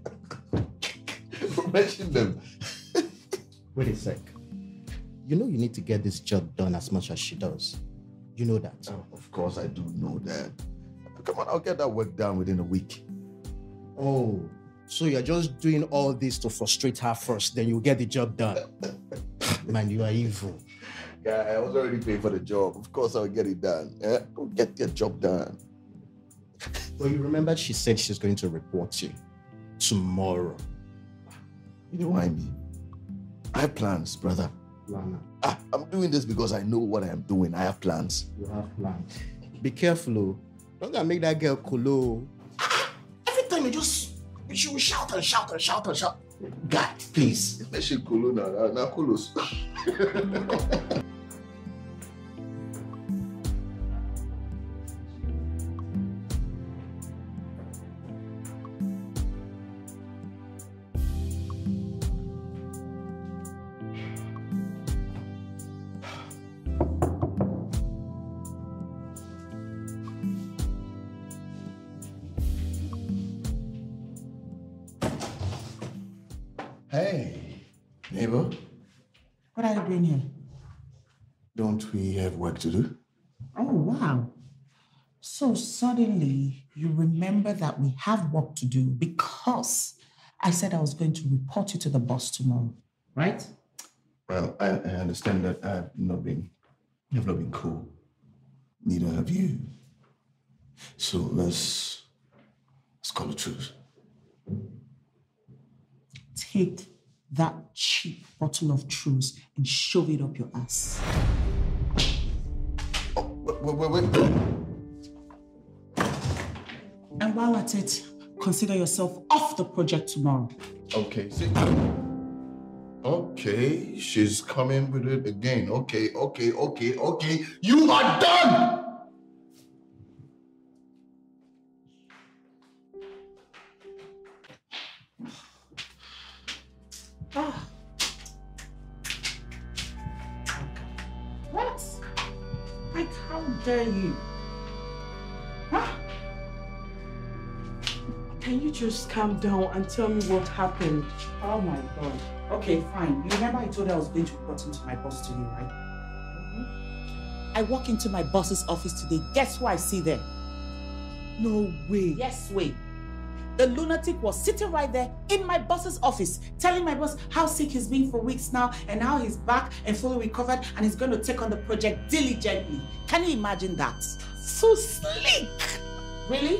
Mention them. Wait a sec. You know you need to get this job done as much as she does. You know that. Oh, of course I do know that. Come on, I'll get that work done within a week. Oh, so you're just doing all this to frustrate her first, then you'll get the job done. Man, you are evil. Yeah, I was already paying for the job. Of course I'll get it done. Yeah? I'll get your job done. Well, you remember she said she's going to report you tomorrow. You know what I mean? I have plans, brother. Lana, I'm doing this because I know what I am doing. I have plans. you have plans. Be careful, oh. Don't gonna make that girl colo. Every time you will shout and shout and shout and shout. God, please. Especially Kuluna, now Kulos. Hey, neighbor. What are you doing here? Don't we have work to do? Oh, wow. So suddenly you remember that we have work to do because I said I was going to report you to the boss tomorrow, right? Well, I understand that I've not been cool. Neither have you. So let's call it truce. Take that cheap bottle of truce and shove it up your ass. Oh, wait. And while at it, consider yourself off the project tomorrow. Okay, see. Okay, she's coming with it again. Okay. You are done! What? Like, how dare you? Huh? Can you just calm down and tell me what happened? Oh my God. Okay, fine. You remember I told you I was going to report into my boss today, right? I walk into my boss's office today. Guess who I see there? No way. Yes, way. The lunatic was sitting right there in my boss's office, telling my boss how sick he's been for weeks now and how he's back and fully recovered and he's going to take on the project diligently. Can you imagine that? So sleek. Really?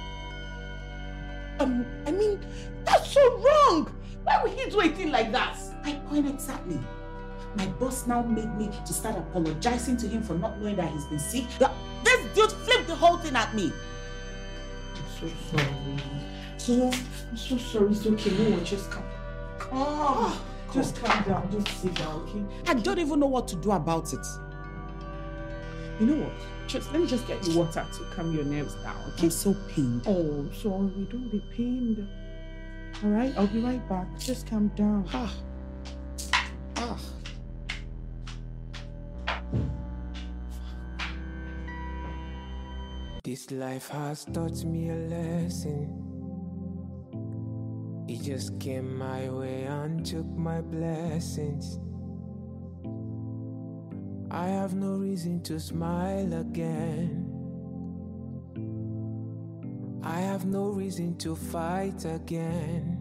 I mean, that's so wrong. Why would he do a thing like that? My point exactly. My boss now made me to start apologizing to him for not knowing that he's been sick. This dude flipped the whole thing at me. I'm so sorry. I'm so sorry. It's okay. No, just calm. Just calm down. Just sit down, okay? I don't even know what to do about it. You know what? Let me just get you water to calm your nerves down, okay? I'm so pained. Oh, sorry. Don't be pained. All right? I'll be right back. Just calm down. This life has taught me a lesson. It just came my way and took my blessings. I have no reason to smile again. I have no reason to fight again.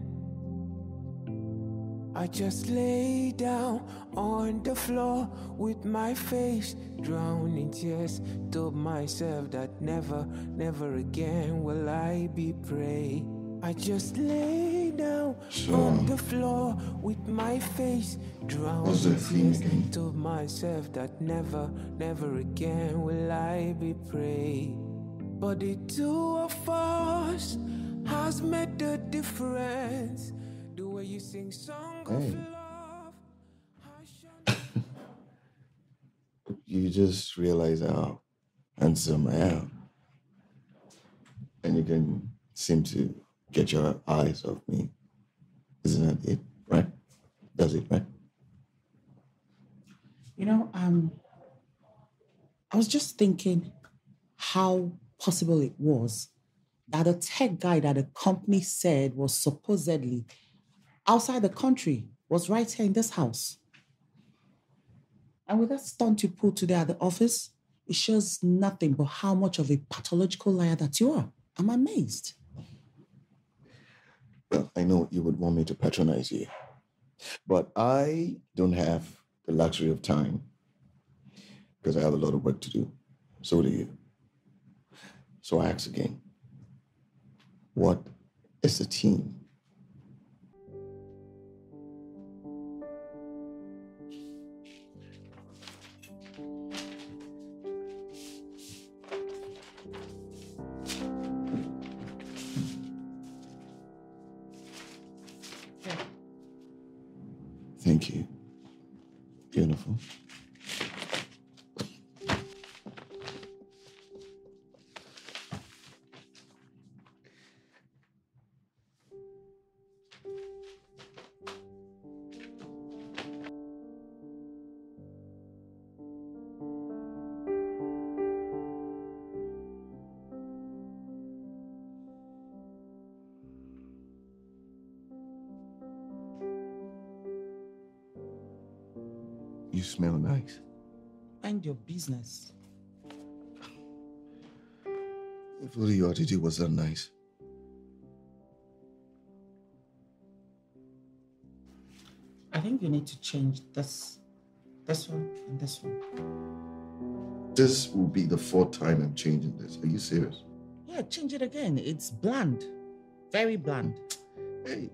I just lay down on the floor with my face drowned in tears. Told myself that never, never again will I be prey. I just lay down on the floor with my face drowned in tears. Told myself that never, never again will I be prey. But the two of us has made the difference. The way you sing song of love. You just realize how handsome I am. And you can seem to get your eyes off me. Isn't that it, right? That's it, right? You know, I was just thinking how possible it was that the tech guy that the company said was supposedly outside the country was right here in this house. And with that stunt you pulled today at the office, it shows nothing but how much of a pathological liar that you are. I'm amazed. Well, I know you would want me to patronize you, but I don't have the luxury of time because I have a lot of work to do. So do you. So I ask again, what is the team? Thank you. Beautiful. You smell nice. Mind your business. If all you had to do was that nice. I think you need to change this one, and this one. This will be the 4th time I'm changing this. Are you serious? Yeah, change it again. It's bland. Very bland. Hey.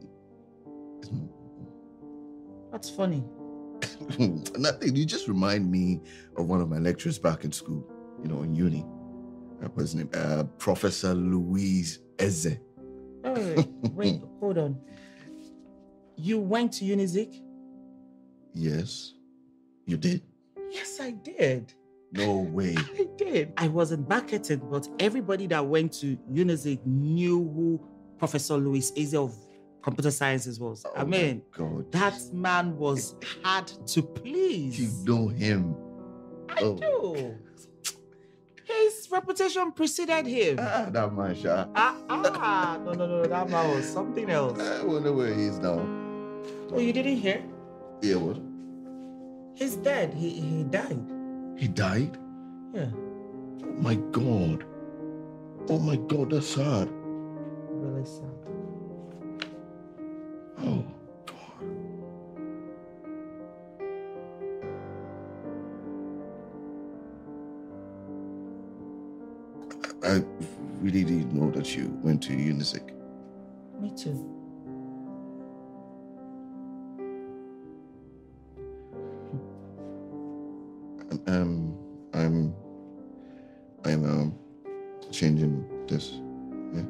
That's funny. Nothing. You just remind me of one of my lecturers back in school, in uni. What was his name? Professor Louise Eze. Oh, wait, hold on. You went to Unizik? Yes. You did? Yes, I did. No way. I did. I wasn't marketing, but everybody that went to Unizik knew who Professor Louise Eze of Computer Sciences was. Oh, I mean, God. that man was hard to please. You know him. I do. His reputation preceded him. That man, Sha. No, that man was something else. I wonder where he is now. Oh, you didn't hear? Yeah, what? He's dead. He died. He died? Yeah. Oh, my God. Oh, my God, that's sad. Really sad. Oh, God. I really didn't know that you went to Unizik. Me too. I'm changing this. Yeah.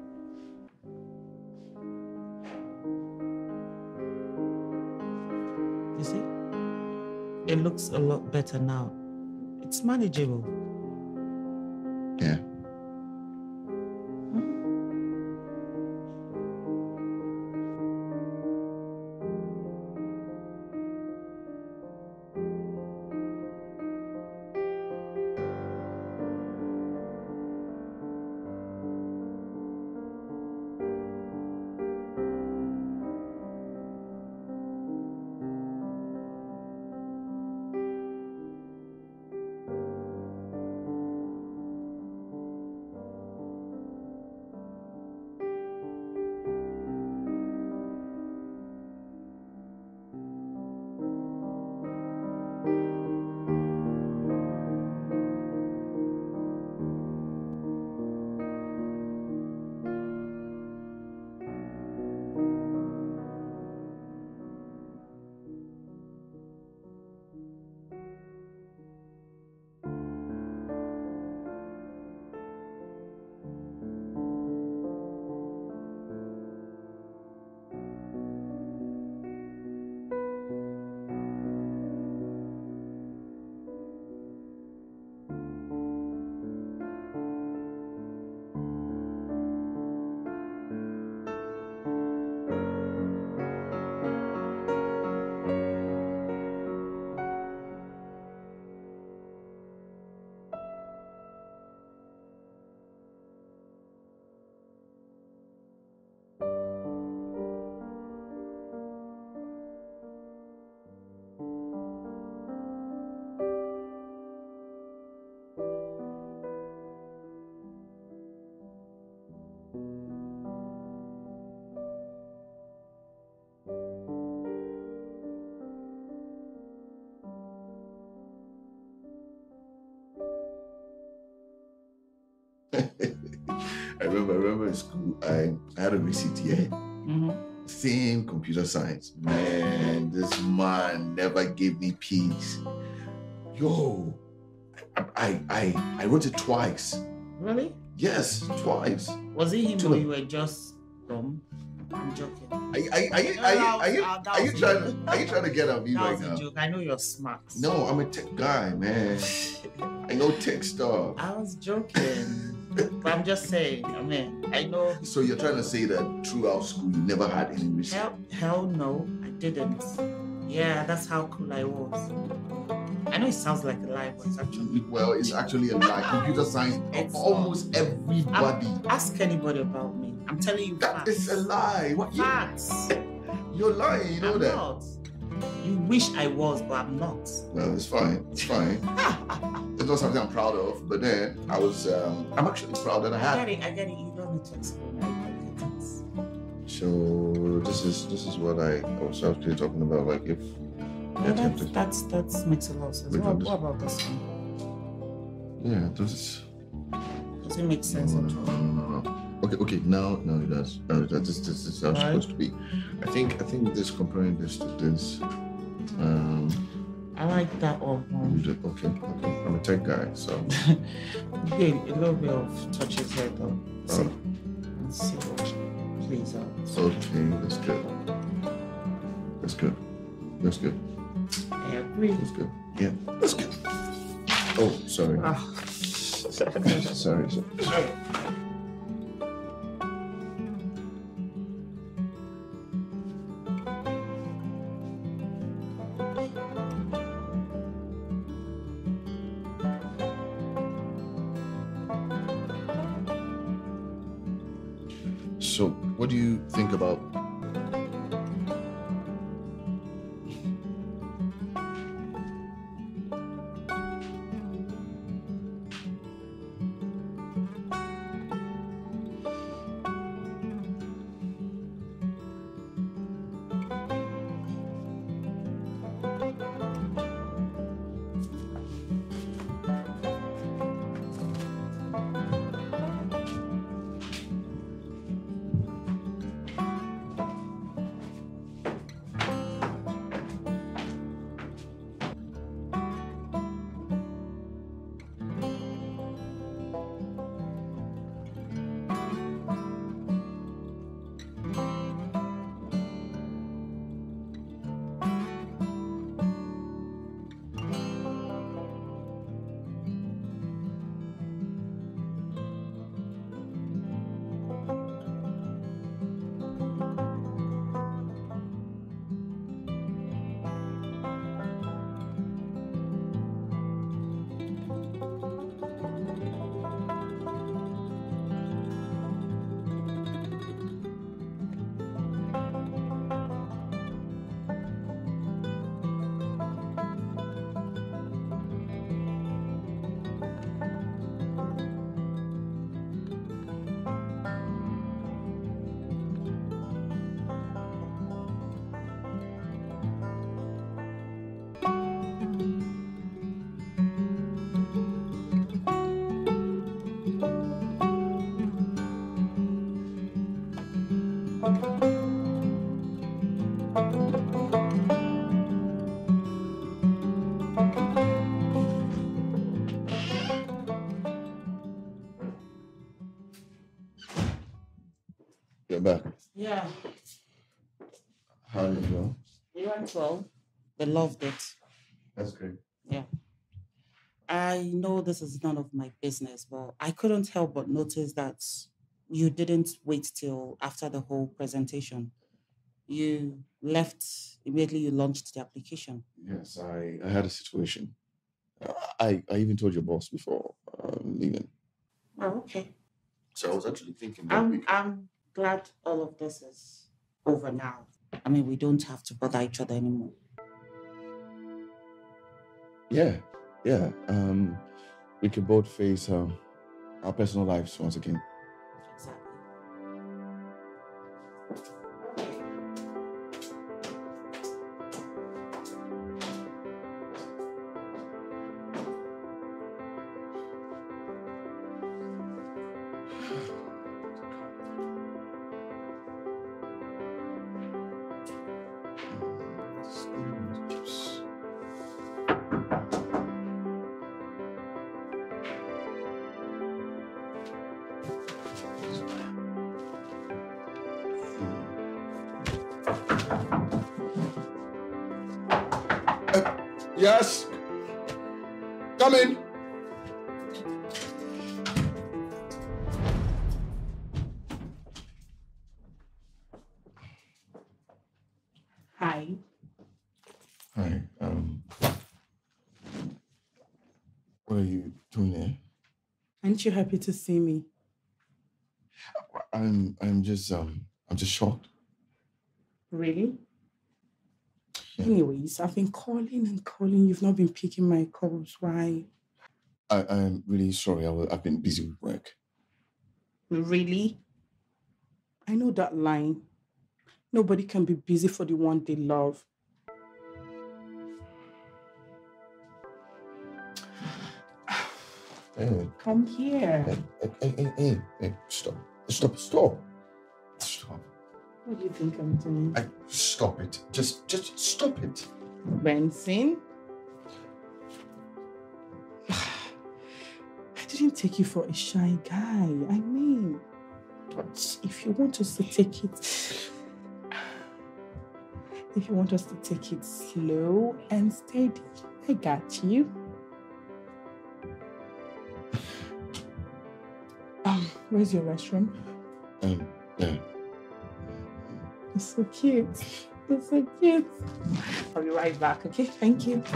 You see? It looks a lot better now. It's manageable. Yeah. I remember in school, I had a receipt here. Same computer science. Man, this man never gave me peace. Yo, I wrote it twice. Really? Yes, twice. Was it him Two. or you were just dumb? I'm joking. Are you trying to get at me That right was a now? joke. I know you're smart. No, I'm a tech guy, man. I know tech stuff. I was joking. But I'm just saying, I mean, I know. So you're trying to say that throughout school you never had any receipt? Hell no, I didn't. Yeah, that's how cool I was. I know it sounds like a lie, but it's actually. Well, it's actually a lie. Computer science, It's almost everybody. Ask anybody about me. I'm telling you That facts. is a lie. What you? Facts. You're lying. You know I'm that. not. You wish I was, but I'm not. Well, it's fine. It's fine. It's not something I'm proud of, but then I was. I'm actually proud that I had. I get it. You don't need to explain. I get it. So this is what I was actually talking about. Like if. Yeah, that makes a lot of sense. Wait, What about this one? Yeah, this. Does it make sense at all? No. Okay. Now it does. This is how it's supposed to be. I think this comparing this to this. I like that one. Okay. I'm a tech guy, so. Okay, a little bit of touches here though. See, let's see what plays out. Okay, that's good. I agree. That's good. Yeah, that's good. Oh, sorry. Sorry. So, what do you think about? You're back. Yeah, How did it go? it went well. They loved it. That's great. Yeah. I know this is none of my business, but I couldn't help but notice that you didn't wait till after the whole presentation. You left immediately, you launched the application. Yes, I had a situation. I even told your boss before leaving. Oh, okay. So I was actually thinking that we could- I'm glad all of this is over now. I mean, we don't have to bother each other anymore. Yeah. We could both face our personal lives once again. Exactly. Yes. Come in. Hi. Hi. What are you doing here? Aren't you happy to see me? I'm just shocked. Really? Yeah. Anyways, I've been calling and calling. You've not been picking my calls. Why? I'm really sorry. I've been busy with work. Really? I know that line. Nobody can be busy for the one they love. Hey, Come here. hey, stop. Stop. What do you think I'm doing? Stop it. Just stop it. Benson? I didn't take you for a shy guy. I mean, but if you want us to take it slow and steady, I got you. Where's your restroom? Yeah. It's so cute. It's so cute. I'll be right back, okay? Thank you.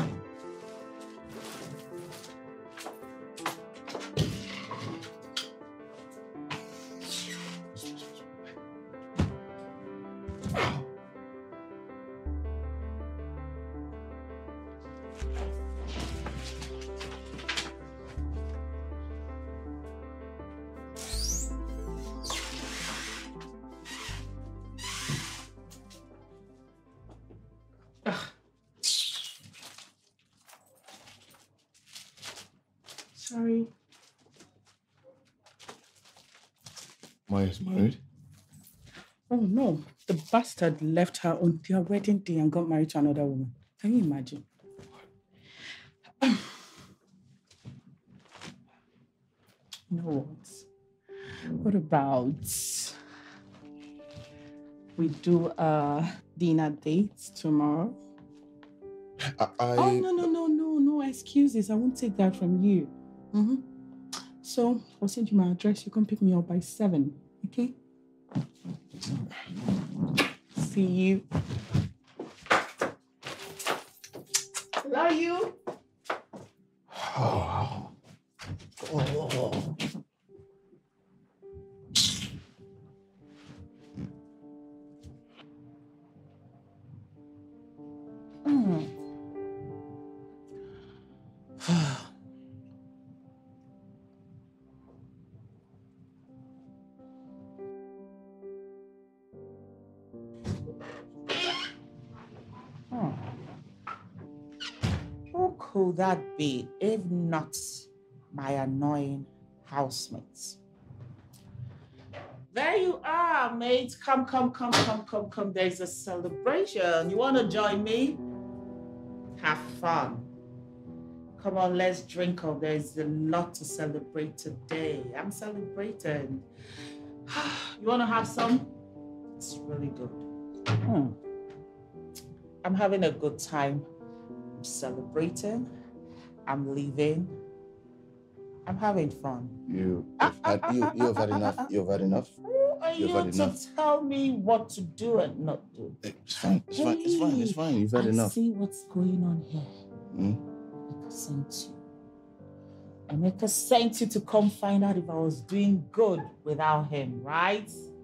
Sorry. Maya's married? Oh no, the bastard left her on their wedding day and got married to another woman. Can you imagine? You know what? What about we do a dinner date tomorrow? Oh, no excuses. I won't take that from you. So I'll send you my address. You can pick me up by 7, okay? See you. Love you. Oh. Who could that be if not my annoying housemates? There you are, mates. Come. There's a celebration. You want to join me? Have fun. Come on, let's drink up. There's a lot to celebrate today. I'm celebrating. You want to have some? It's really good. I'm having a good time. I'm celebrating. I'm leaving. I'm having fun. You've had enough. You've had enough. Who are you to tell me what to do and not do? It's fine. It's fine. You've had enough. See what's going on here. Emeka sent you to come find out if I was doing good without him, right?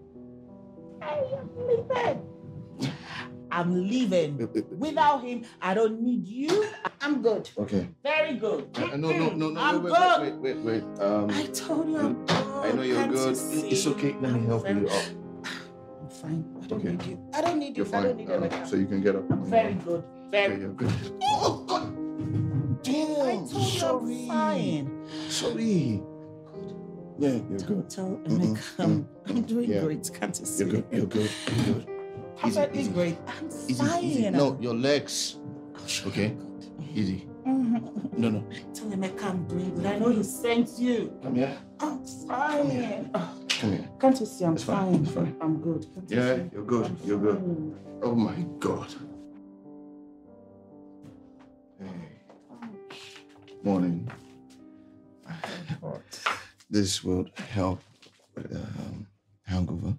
I'm leaving. Without him, I don't need you. I'm good. Okay. Very good. No. I'm good. Wait. I told you I'm good. I know you're good. It's okay. Let me help you up. I'm fine. I don't need you. I don't need you. You're fine. I don't need you. So you can get up. I'm very good. Very you're good. Oh, God. Damn. I told you I'm fine. Sorry. Yeah, you're good. Tell Emeka I'm doing great. Can't you see? You're good. Perfectly great. I'm fine. Easy. No, your legs. Okay? Easy. No. Tell Emeka I'm doing good. I know he sent you. Come here. I'm fine. Come here. Can't you see I'm fine? It's fine. I'm good. Yeah, you're good. You're good. Oh my God. Hey. Morning. This will help hangover.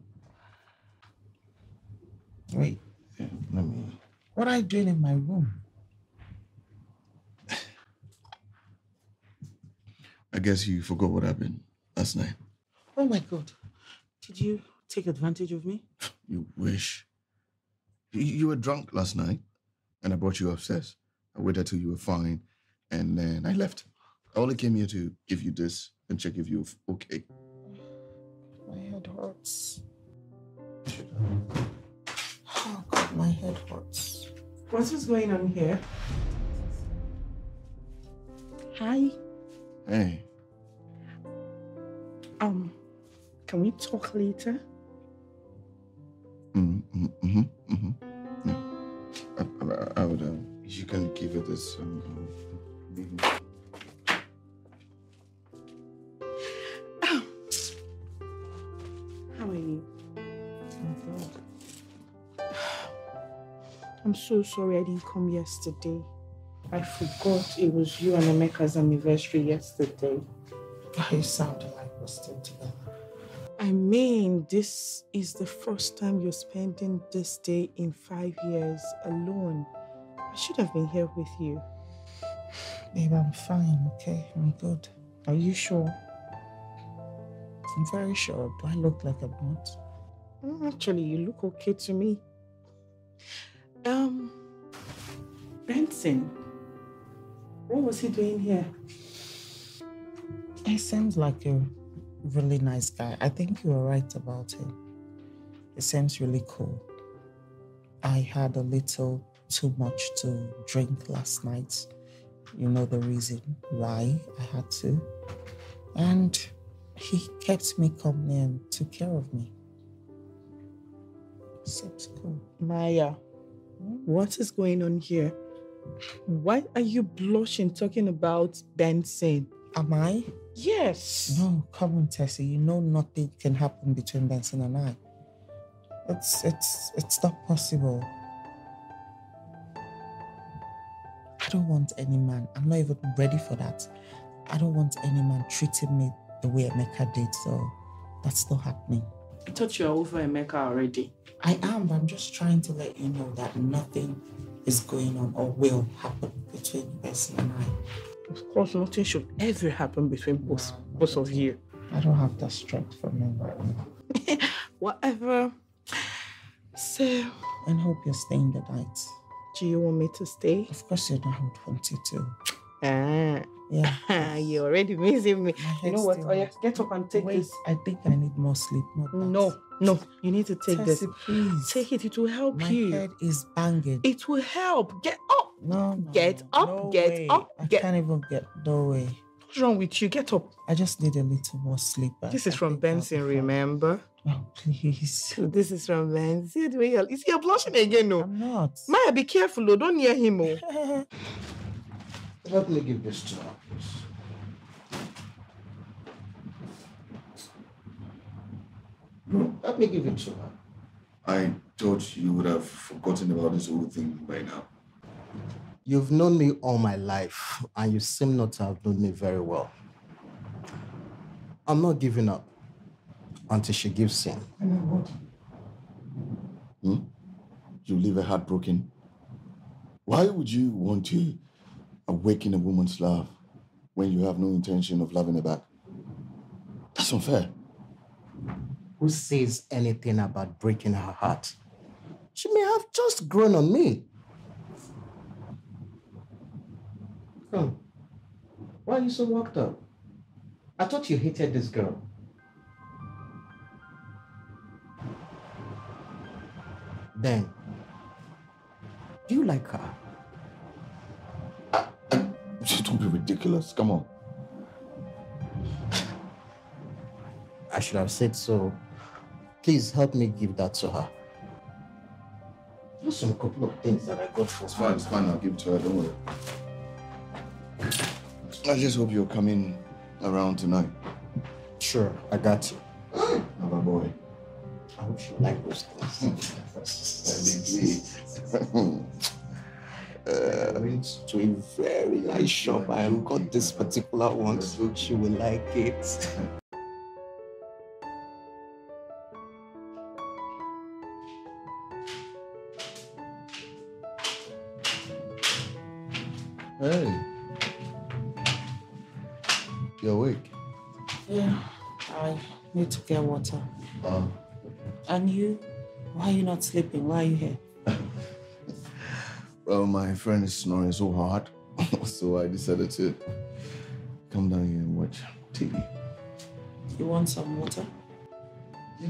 Wait, Yeah, let me. what are you doing in my room? I guess you forgot what happened last night. Oh my God. Did you take advantage of me? You wish. You were drunk last night, and I brought you upstairs. I waited till you were fine, and then I left. I only came here to give you this and check if you're okay. My head hurts. Oh God, my head hurts. What is going on here? Hi. Hey, Can we talk later? I would. You can give it this. Maybe. How are you? Oh God. I'm so sorry I didn't come yesterday. I forgot it was you and Emeka's anniversary yesterday. You sounded like we're still together. I mean, this is the first time you're spending this day in 5 years alone. I should have been here with you. Babe, I'm fine, okay? I'm good. Are you sure? I'm very sure. Do I look like a nut? Actually, you look okay to me. Benson, what was he doing here? He seems like a really nice guy. I think you were right about him. He seems really cool. I had a little too much to drink last night. You know the reason why I had to. And he kept me company and took care of me. Seems cool. Maya, what is going on here? Why are you blushing talking about Benson? Am I? Yes. No, come on, Tessie. You know nothing can happen between Benson and I. It's not possible. I don't want any man. I'm not even ready for that. I don't want any man treating me the way Emeka did, so that's not happening. I thought you were over Emeka already. I am, but I'm just trying to let you know that nothing is going on or will happen between Benson and I. Of course, nothing should ever happen between both of you. I don't have that strength for men right now. Whatever. So, And hope you're staying the night. do you want me to stay? Of course you know I would want you to. Ah, Yeah. you're already missing me. My You head's know what? still Oh yeah, hurts. get up and take Wait, this. I think I need more sleep, not that. No, you need to take this. Tessie, please. Take it. It will help My you. head is banging. It will help. Get up. No, Get up, no get way. up, I get- can't even get, no way. What's wrong with you? Get up. I just need a little more sleep. This is I from think I'll be Benson, fine. remember? Oh, please. This is from Benson. See the way you're blushing again, no? I'm not. Maya, be careful, oh. Don't near him, oh. Let me give this to her, please. Let me give it to her. I thought you would have forgotten about this whole thing by now. You've known me all my life, and you seem not to have known me very well. I'm not giving up until she gives in. You leave her heartbroken. Why would you want to awaken a woman's love when you have no intention of loving her back? That's unfair. Who says anything about breaking her heart? She may have just grown on me. Why are you so worked up? I thought you hated this girl. Then, do you like her? Don't be ridiculous. Come on. I should have said so. Please help me give that to her. Just some couple of things that I got for It's fine, it's fine. I'll give it to her. Don't worry. I just hope you're coming around tonight. Sure, I got you. Have a boy. I hope you like those things. went to a very nice shop and got this particular one, so she will like it. Hey. You awake? Yeah, I need to get water. And you? Why are you not sleeping? Why are you here? Well, my friend is snoring so hard, so I decided to come down here and watch TV. You want some water? Yeah.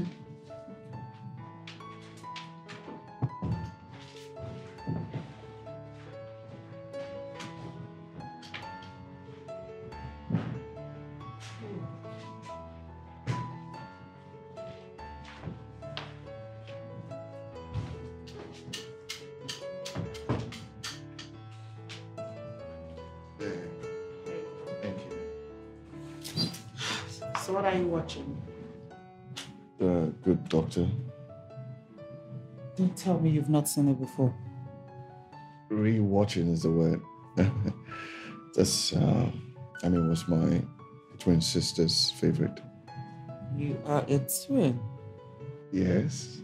So what are you watching? The Good Doctor. Don't tell me you've not seen it before. Rewatching is the word. That's, was my twin sister's favorite. You are a twin? Yes.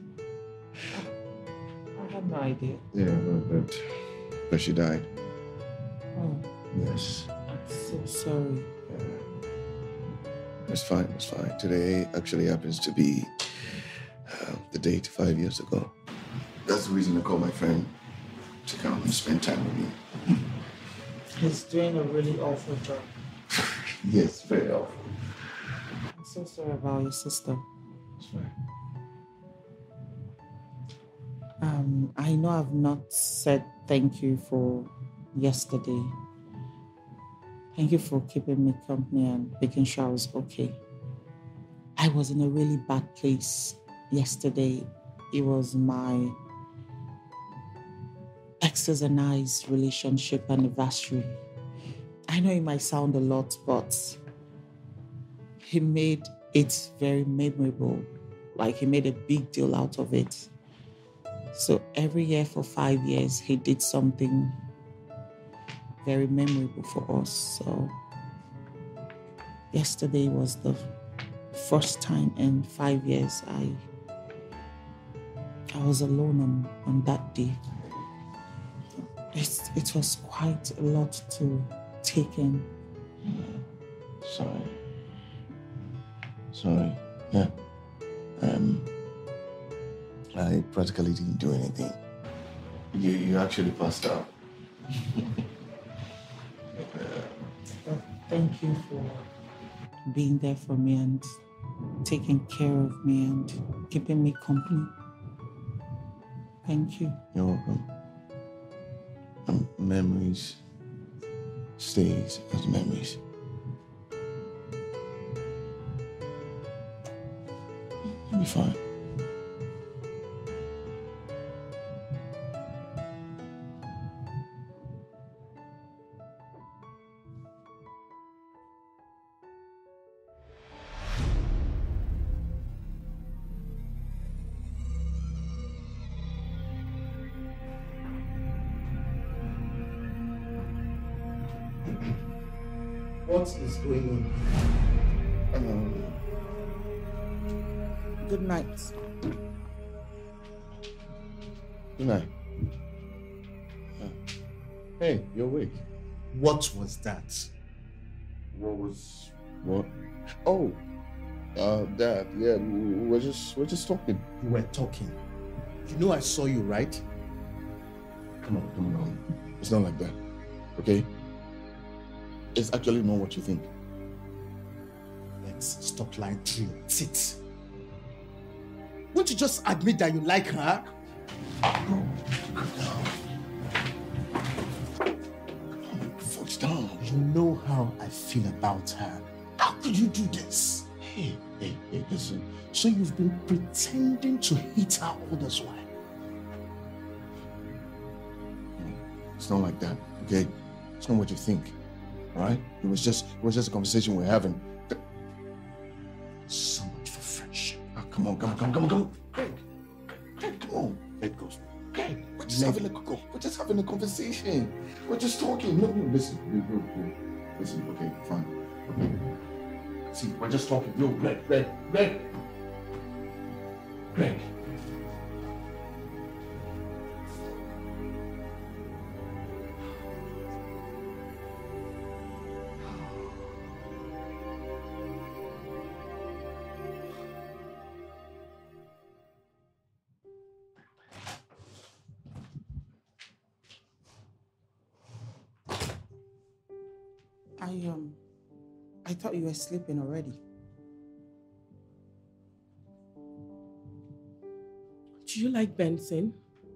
I had no idea. Yeah, but she died. Oh, Yes. I'm so sorry. It's fine. Today actually happens to be the date 5 years ago. That's the reason I called my friend to come and spend time with me. He's doing a really awful job. Yes, very awful. I'm so sorry about your sister. It's fine. I know I've not said thank you for yesterday. Thank you for keeping me company and making sure I was okay. I was in a really bad place yesterday. It was my ex's and I's relationship anniversary. I know it might sound a lot, but he made it very memorable. Like, he made a big deal out of it. So every year for 5 years, he did something very memorable for us. So yesterday was the first time in 5 years I was alone on that day. It was quite a lot to take in. Sorry. Yeah. I practically didn't do anything. You actually passed out. Thank you for being there for me and taking care of me and keeping me company. Thank you. You're welcome. Memories stays as memories. You'll be fine. What is going on? Good night. Good night. Hey, you're awake. What was that? What? Oh, Dad. Yeah, we're just talking. You were talking. You know I saw you, right? Come on. It's not like that, okay? It's actually not what you think. Let's stop lying through your teeth. Won't you just admit that you like her? Foot down. You know how I feel about her. How could you do this? Hey, listen. So you've been pretending to hit her all this while? It's not like that, okay? It's not what you think, all right? It was just a conversation we're having. So much for friendship. Oh, come on. Hey, come on. Let go. Hey, We're just having a conversation. We're just talking. No, listen. Listen, okay, fine. Okay. See, we're just talking. Yo, Greg. I thought you were sleeping already. Do you like Benson?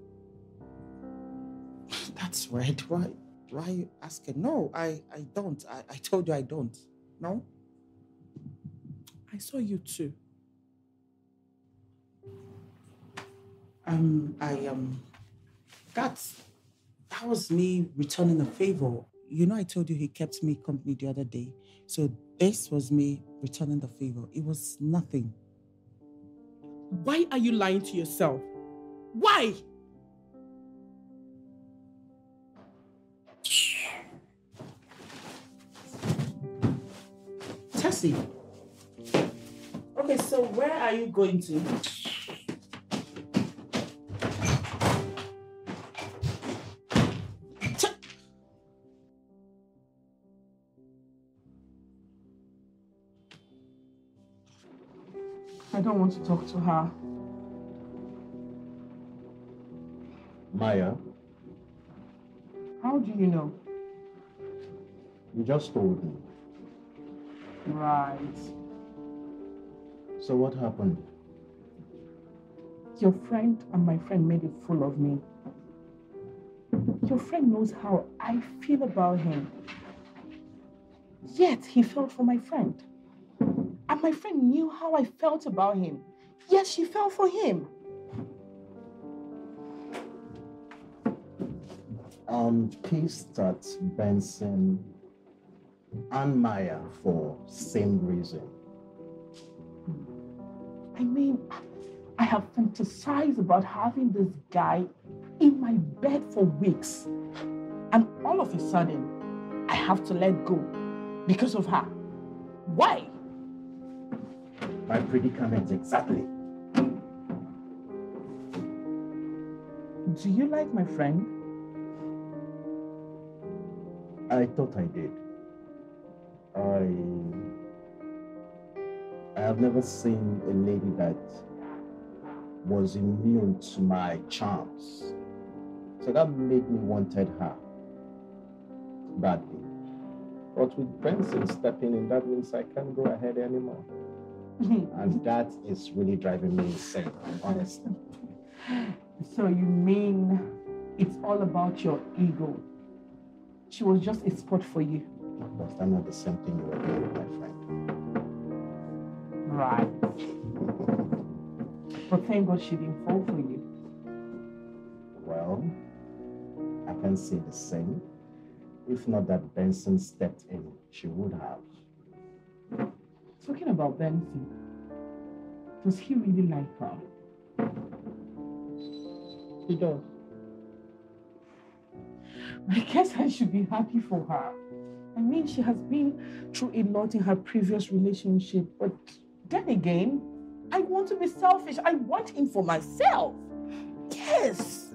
That's weird. Why are you asking? No, I don't. I told you I don't. No? I saw you too. That was me returning a favor. You know, I told you he kept me company the other day. So this was me returning the favor. It was nothing. Why are you lying to yourself? Why? Tessie. Okay, so where are you going to? I don't want to talk to her. Maya, How do you know? you just told me. Right. So what happened? Your friend and my friend made a fool of me. Your friend knows how I feel about him. Yet he fell for my friend. And my friend knew how I felt about him. Yet she fell for him. I'm pissed at Benson and Maya for same reason. I mean, I have fantasized about having this guy in my bed for weeks. And all of a sudden, I have to let go because of her. Why? My predicament exactly. Do you like my friend? I thought I did. I have never seen a lady that was immune to my charms. So that made me wanted her badly. But with Benson stepping in, that means I can't go ahead anymore. And that is really driving me insane, honestly. So you mean it's all about your ego? She was just a sport for you. Was that not the same thing you were doing with my friend? Right. But thank God she didn't fall for you. Well, I can say the same. If not that Benson stepped in, she would have. Talking about Benson, does he really like her? He does. I guess I should be happy for her. I mean, she has been through a lot in her previous relationship, but then again, I want to be selfish. I want him for myself. Yes.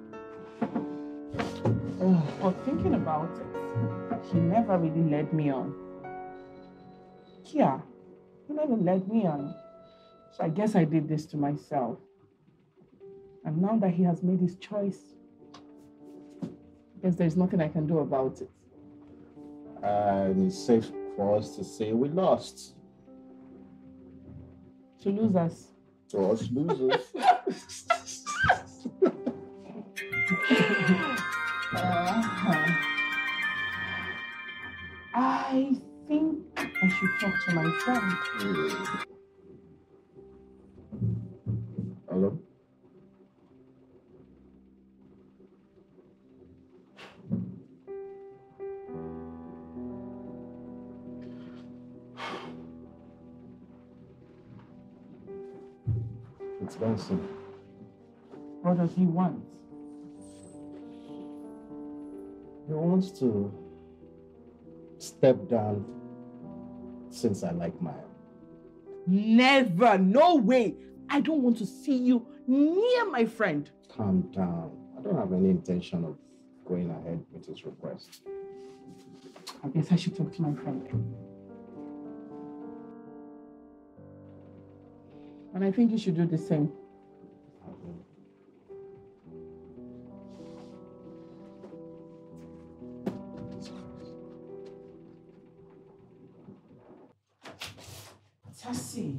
But thinking about it, he never really led me on. Yeah, he never led me on. So I guess I did this to myself. And now that he has made his choice, I guess there's nothing I can do about it. And it's safe for us to say we lost. To losers. To us losers. I think I should talk to my friend. Hello? It's Benson. What does he want? He wants to step down since I like Maya. Never, no way. I don't want to see you near my friend. Calm down. I don't have any intention of going ahead with his request. I guess I should talk to my friend. And I think you should do the same. Tessie,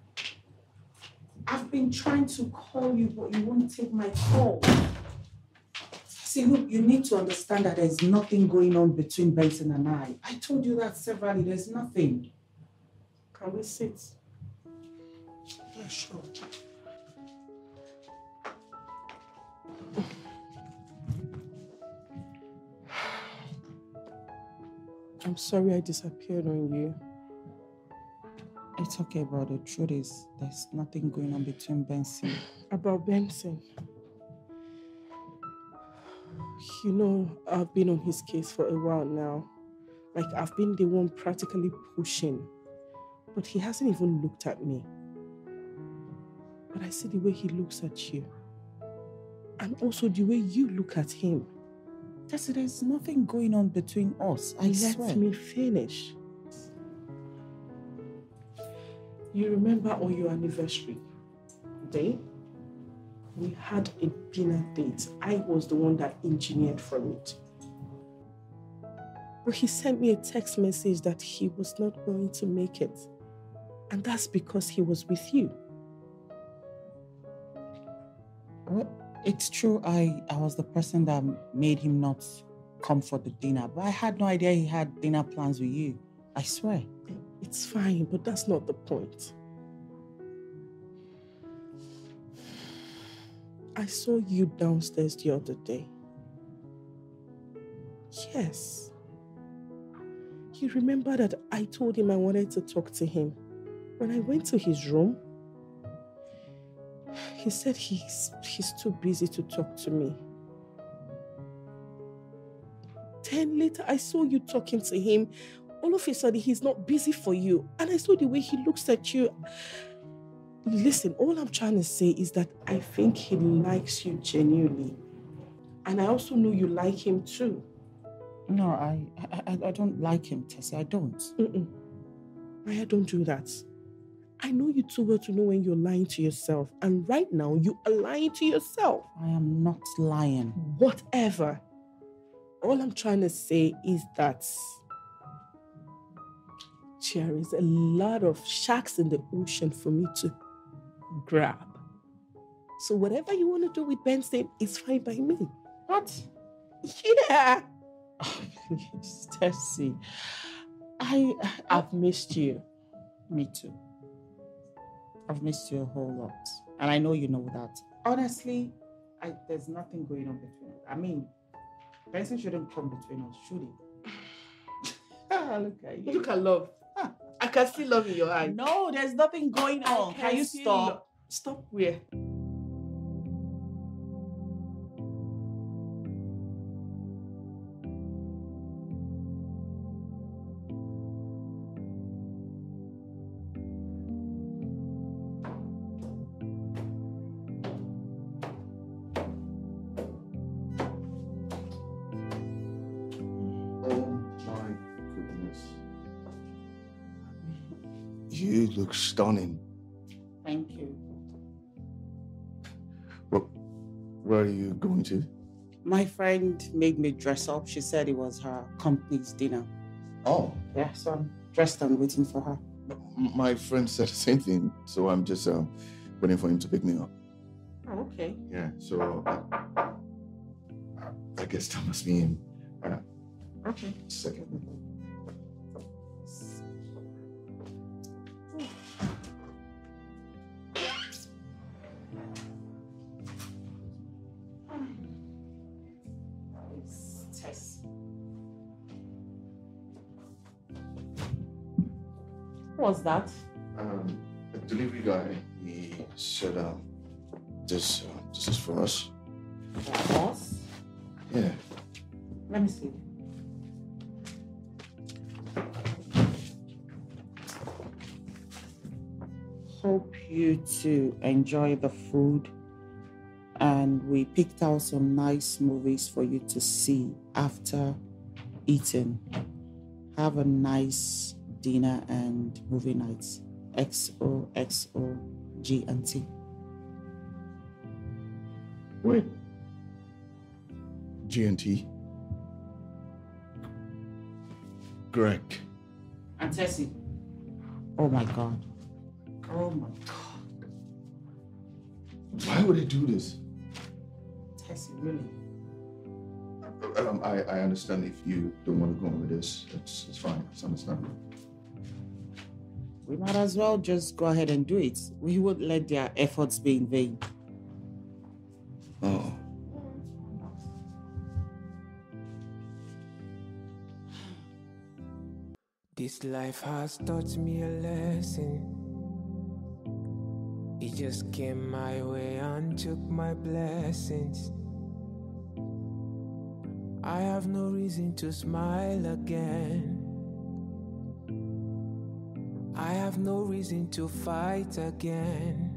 I've been trying to call you, but you won't take my call. See, look, you need to understand that there's nothing going on between Benson and I. I told you that severally, there's nothing. Can we sit? Yeah, sure. I'm sorry I disappeared on you. It's okay, but the truth is, there's nothing going on between Benson. About Benson. You know, I've been on his case for a while now. Like, I've been the one practically pushing. But he hasn't even looked at me. But I see the way he looks at you. And also the way you look at him. Tessie, there's nothing going on between us, I swear. Let me finish. You remember on your anniversary day, we had a dinner date. I was the one that engineered for it. But he sent me a text message that he was not going to make it. And that's because he was with you. Well, it's true, I was the person that made him not come for the dinner. But I had no idea he had dinner plans with you. I swear. It's fine, but that's not the point. I saw you downstairs the other day. Yes. You remember that I told him I wanted to talk to him. When I went to his room, he said he's too busy to talk to me. Then later, I saw you talking to him. All of a sudden, he's not busy for you. And I saw the way he looks at you. Listen, all I'm trying to say is that I think he likes you genuinely. And I also know you like him too. No, I don't like him, Tessie. I don't. Maya, don't do that. I know you too well to know when you're lying to yourself. And right now, you are lying to yourself. I am not lying. Whatever. All I'm trying to say is that there is a lot of sharks in the ocean for me to grab. So whatever you want to do with Benson is fine by me. What? Yeah. Oh, please, Tessie. I've missed you. Me too. I've missed you a whole lot. And I know you know that. Honestly, there's nothing going on between us. I mean, Benson shouldn't come between us, should he? Look at you. Look at love. I can see love in your eyes. No, there's nothing going on. Can you stop? Stop where? You look stunning. Thank you. Well, where are you going to? My friend made me dress up. She said it was her company's dinner. Oh. Yeah, so I'm dressed and waiting for her. My friend said the same thing, so I'm just waiting for him to pick me up. Oh, okay. Yeah, so I guess that must be him. Okay. Second. What's that? The delivery guy, he said, this is for us. For us? Yeah. Let me see. Hope you to enjoy the food, and we picked out some nice movies for you to see after eating. Have a nice dinner and movie nights. XOXO G&T. Wait. G&T? Greg. And Tessie. Oh my God. Oh my God. Why would they do this? Tessie, really? I understand if you don't want to go on with this. It's fine. It's understandable. We might as well just go ahead and do it. We won't let their efforts be in vain. Oh. This life has taught me a lesson. It just came my way and took my blessings. I have no reason to smile again. I have no reason to fight again.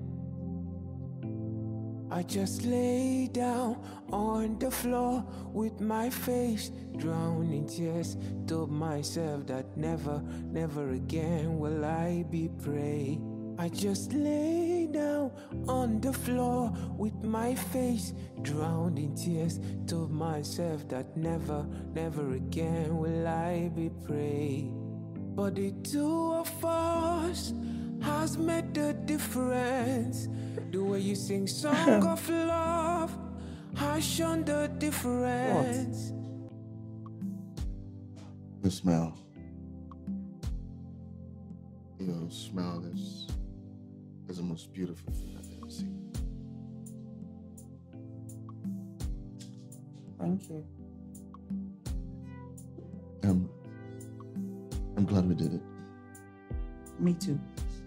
I just lay down on the floor with my face drowned in tears. Told myself that never, never again will I be prey. I just lay down on the floor with my face drowned in tears. Told myself that never, never again will I be prey. But the two of us has made the difference. The way you sing song of love has shown the difference. The smell. Your smell is the most beautiful thing I've ever seen. Thank you. I'm glad we did it. Me too.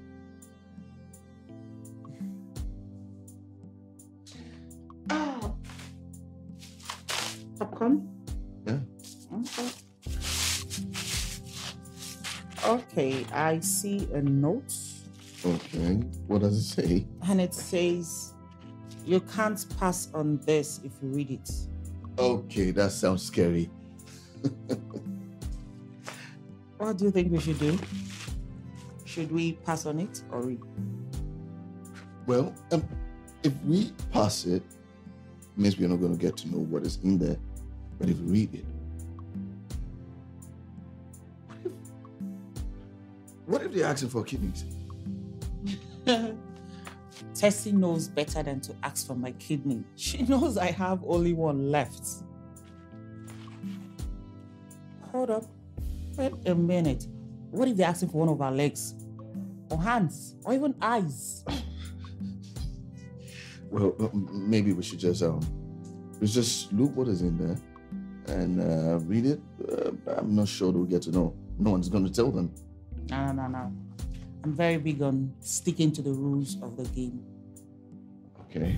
Popcorn? Yeah. Okay. Okay, I see a note. Okay. What does it say? And it says, you can't pass on this if you read it. Okay, that sounds scary. What do you think we should do? Should we pass on it or read? Well, if we pass it, means we're not going to get to know what is in there. But if we read it, what if they're asking for kidneys? Tessie knows better than to ask for my kidney. She knows I have only one left. Hold up. Wait a minute. What if they're asking for one of our legs? Or hands? Or even eyes? Well, maybe we should just look what is in there and read it. I'm not sure they'll get to know. No one's going to tell them. No. I'm very big on sticking to the rules of the game. Okay.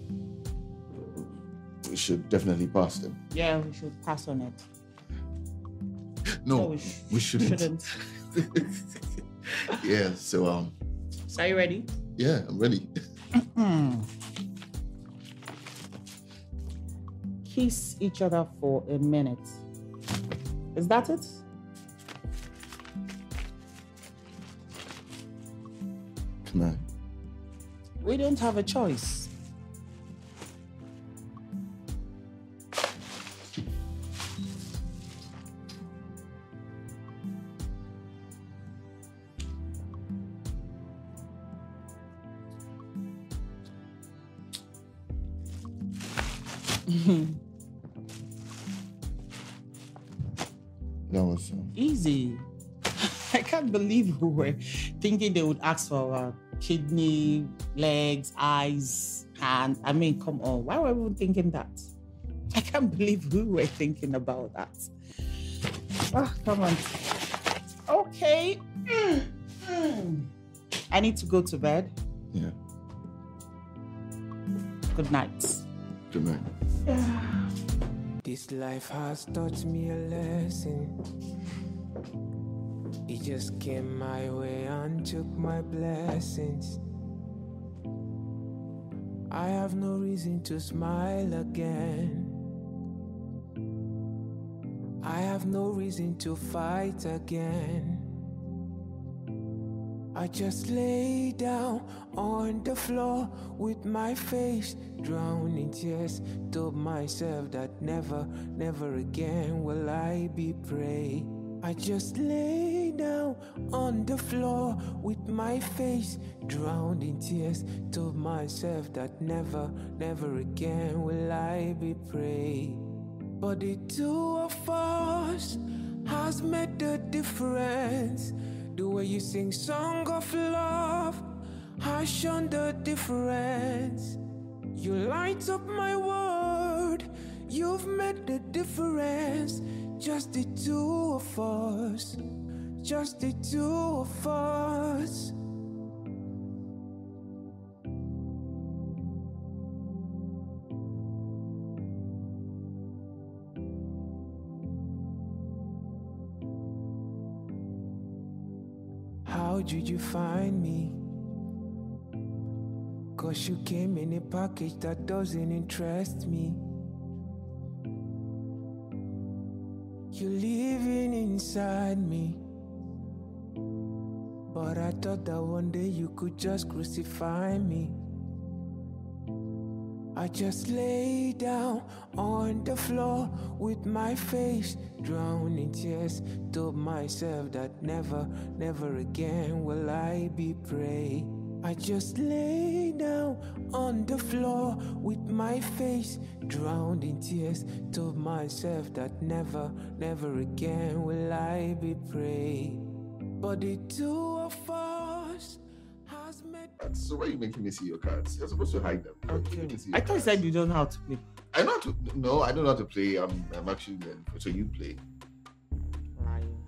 We should definitely pass them. Yeah, we should pass on it. No, we shouldn't. Yeah, so So are you ready? Yeah, I'm ready. Kiss each other for a minute. Is that it? Can I? We don't have a choice. That was easy. I can't believe we were thinking they would ask for our kidney, legs, eyes, hands. I mean, come on. Why were we even thinking that? I can't believe we were thinking about that. Oh, come on. Okay. I need to go to bed. Yeah. Good night. Good night. This life has taught me a lesson. It just came my way and took my blessings. I have no reason to smile again. I have no reason to fight again. I just lay down on the floor with my face drowned in tears. Told myself that never, never again will I be prey. I just lay down on the floor with my face drowned in tears. Told myself that never, never again will I be prey. But the two of us has made the difference. The way you sing song of love has shown the difference. You light up my world, you've made the difference. Just the two of us, just the two of us. How did you find me? 'Cause you came in a package that doesn't interest me. You're living inside me. But I thought that one day you could just crucify me. I just lay down on the floor with my face drowned in tears. Told myself that never, never again will I be prey. I just lay down on the floor with my face drowned in tears. Told myself that never, never again will I be prey. But the two of us has made... So why are you making me see your cards? You're supposed to hide them. Okay. I thought you said you don't know how to play. I know how to. No, I don't know how to play. I'm actually learning. So you play. Lying.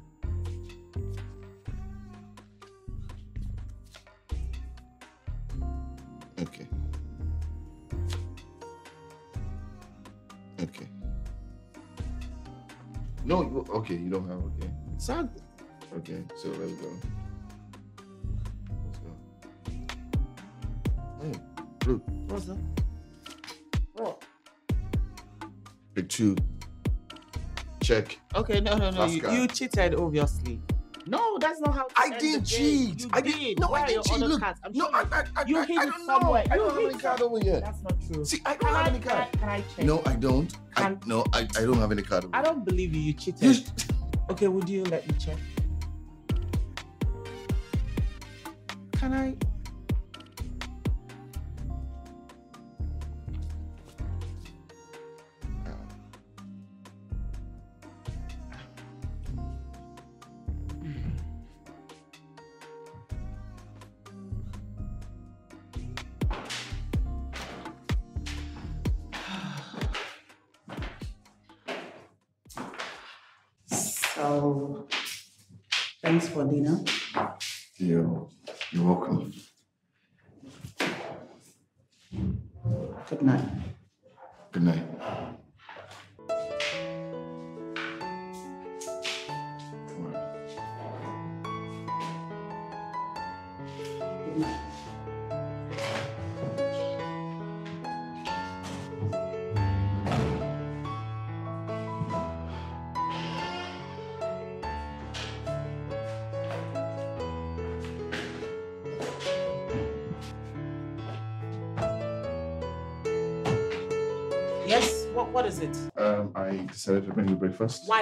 Okay. Okay. No, okay, you don't have, okay. Sad. Okay, so let's go. Let's go. Hey, look. What's that? What? Pick 2. Check. Okay, no. Last You card. cheated, obviously. No, that's not how to I end didn't the game. cheat. You I did. did. No, Where I are didn't your cheat. other Look. cards? I'm No, sure I you don't hid know. it somewhere. I You don't have hid any card over here. That's not true. See, I don't have any card. Can I check? No, I don't. Can- I don't have any card over I here. don't believe you. You cheated. You- Okay, would you let me check? Can I? So, thanks for dinner. You're welcome. Good night. Good night. Come on. Good night. Yes. What is it? I decided to bring you breakfast. Why?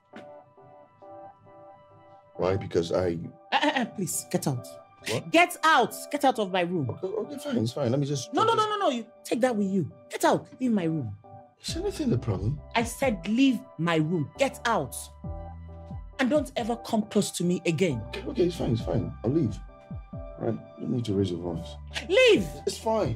Why? Because I. Please get out. What? Get out. Get out of my room. Okay, fine. It's fine. Let me just. No. You take that with you. Get out. Leave my room. Is anything the problem? I said leave my room. Get out. And don't ever come close to me again. Okay, it's fine. It's fine. I'll leave. All right. You don't need to raise your voice. Leave. It's fine.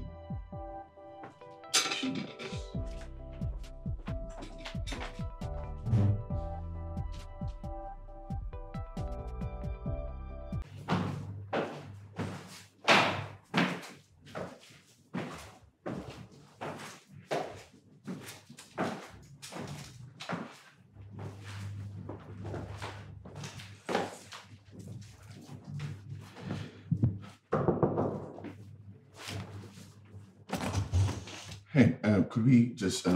Hey, could we just...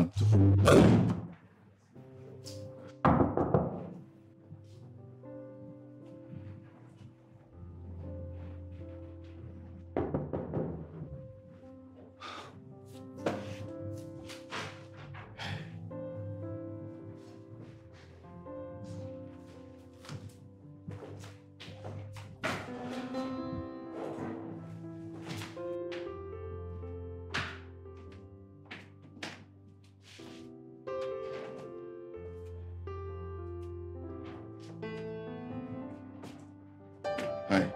Hi.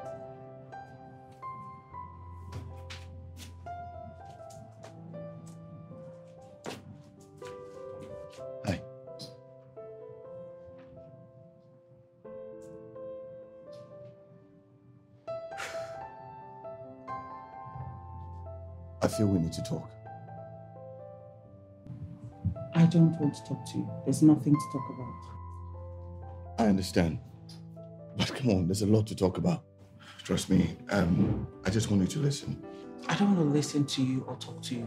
Hi. I feel we need to talk. I don't want to talk to you. There's nothing to talk about. I understand. But come on, there's a lot to talk about. Trust me, I just want you to listen. I don't want to listen to you or talk to you.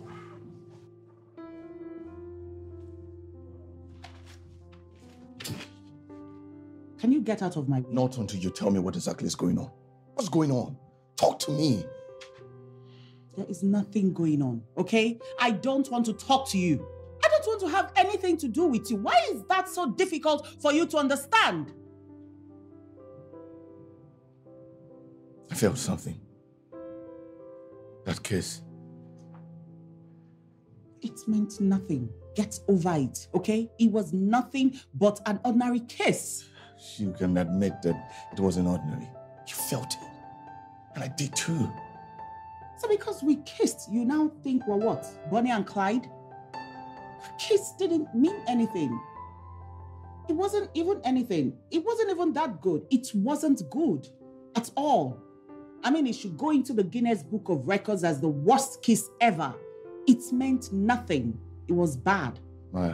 Can you get out of my way? Not until you tell me what exactly is going on. What's going on? Talk to me. There is nothing going on, okay? I don't want to talk to you. I don't want to have anything to do with you. Why is that so difficult for you to understand? I felt something. That kiss. It meant nothing. Get over it, okay? It was nothing but an ordinary kiss. You can admit that it wasn't ordinary. You felt it. And I did too. So because we kissed, you now think we're what? Bonnie and Clyde? A kiss didn't mean anything. It wasn't even anything. It wasn't even that good. It wasn't good at all. I mean, it should go into the Guinness Book of Records as the worst kiss ever. It meant nothing. It was bad. Maya,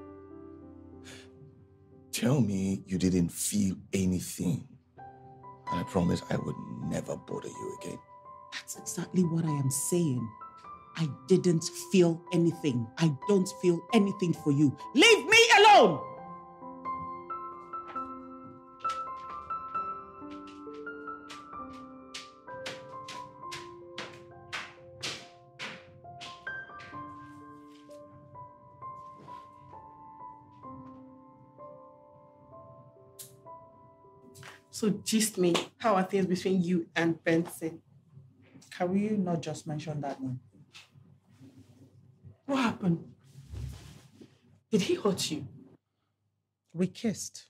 tell me you didn't feel anything. And I promise I would never bother you again. That's exactly what I am saying. I didn't feel anything. I don't feel anything for you. Leave me alone! So gist me, how are things between you and Benson? Can we not just mention that name? What happened? Did he hurt you? We kissed.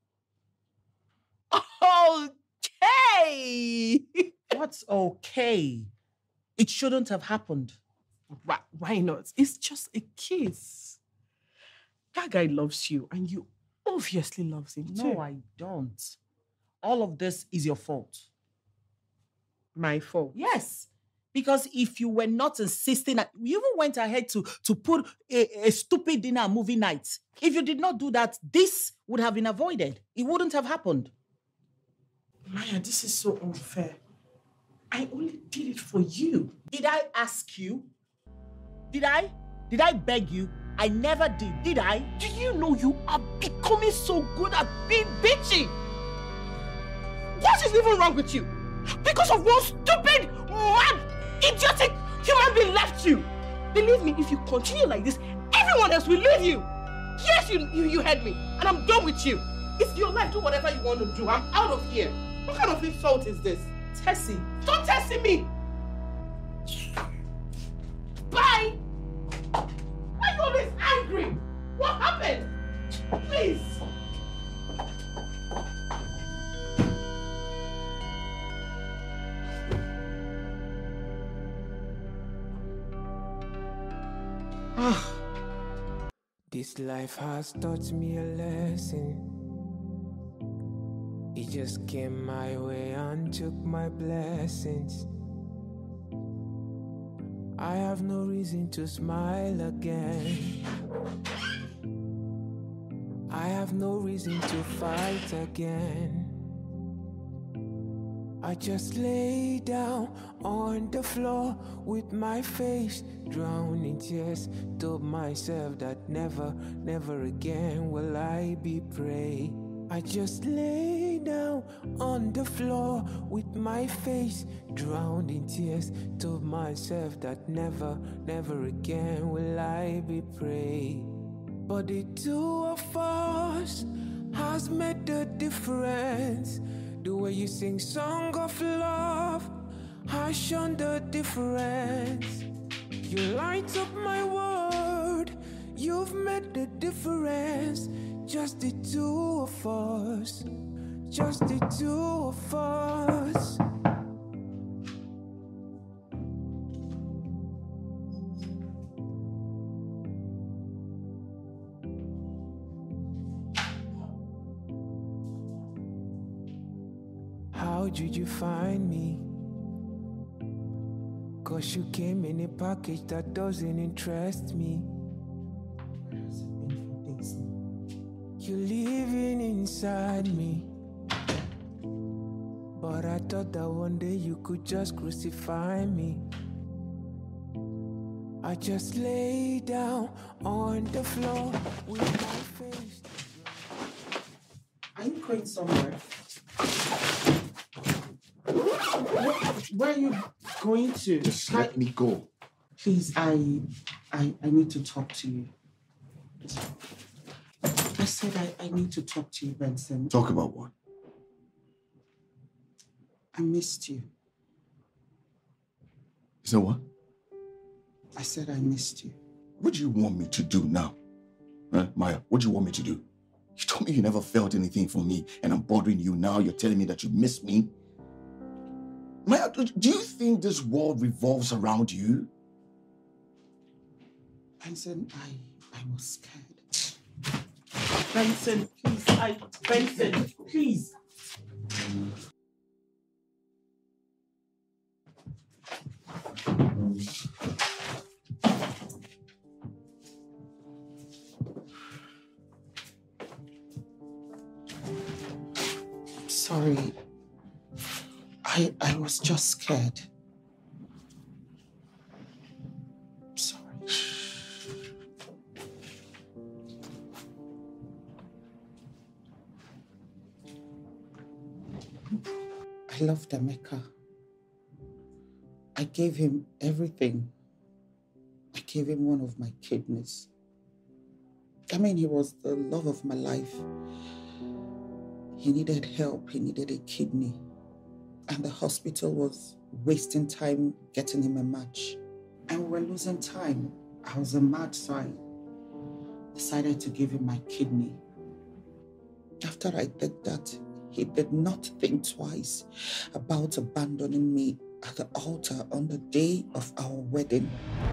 Okay! What's okay? It shouldn't have happened. Why not? It's just a kiss. That guy loves you, and you obviously loves him too. No, I don't. All of this is your fault. My fault. Yes. Because if you were not insisting, you even went ahead to put a stupid dinner and movie night. If you did not do that, this would have been avoided. It wouldn't have happened. Maya, this is so unfair. I only did it for you. Did I ask you? Did I? Did I beg you? I never did I? Do you know you are becoming so good at being bitchy? What is even wrong with you? Because of one stupid, mad, idiotic human being left you. Believe me, if you continue like this, everyone else will leave you. Yes, you heard me, and I'm done with you. It's your life. Do whatever you want to do. I'm out of here. What kind of insult is this? Tessie. Stop testing me. Bye. Why are you always angry? What happened? Please. This life has taught me a lesson. It just came my way and took my blessings. I have no reason to smile again. I have no reason to fight again. I just lay down on the floor with my face drowned in tears. Told myself that never, never again will I be prey. I just lay down on the floor with my face drowned in tears. Told myself that never, never again will I be prey. But the two of us has made the difference. The way you sing song of love has shown the difference. You light up my world, you've made the difference. Just the two of us, just the two of us. How did you find me? 'Cause you came in a package that doesn't interest me. You're living inside me. But I thought that one day you could just crucify me. I just lay down on the floor with my face. Are you going somewhere? Where are you going to? Just let me go. Please, I need to talk to you. I said I need to talk to you, Benson. Talk about what? I missed you. You said what? I said I missed you. What do you want me to do now? Maya, what do you want me to do? You told me you never felt anything for me and I'm bothering you now. You're telling me that you miss me? Maya, do you think this world revolves around you? Benson, I was scared. Benson, please, Benson, please. Sorry. I was just scared. Sorry. I loved Emeka. I gave him everything. I gave him one of my kidneys. I mean, he was the love of my life. He needed help. He needed a kidney. And the hospital was wasting time getting him a match. And we were losing time. I was a mad, so I decided to give him my kidney. After I did that, he did not think twice about abandoning me at the altar on the day of our wedding.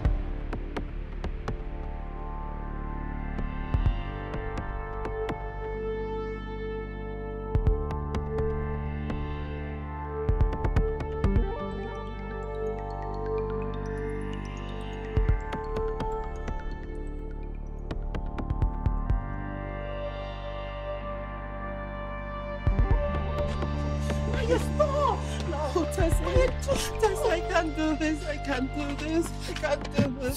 It's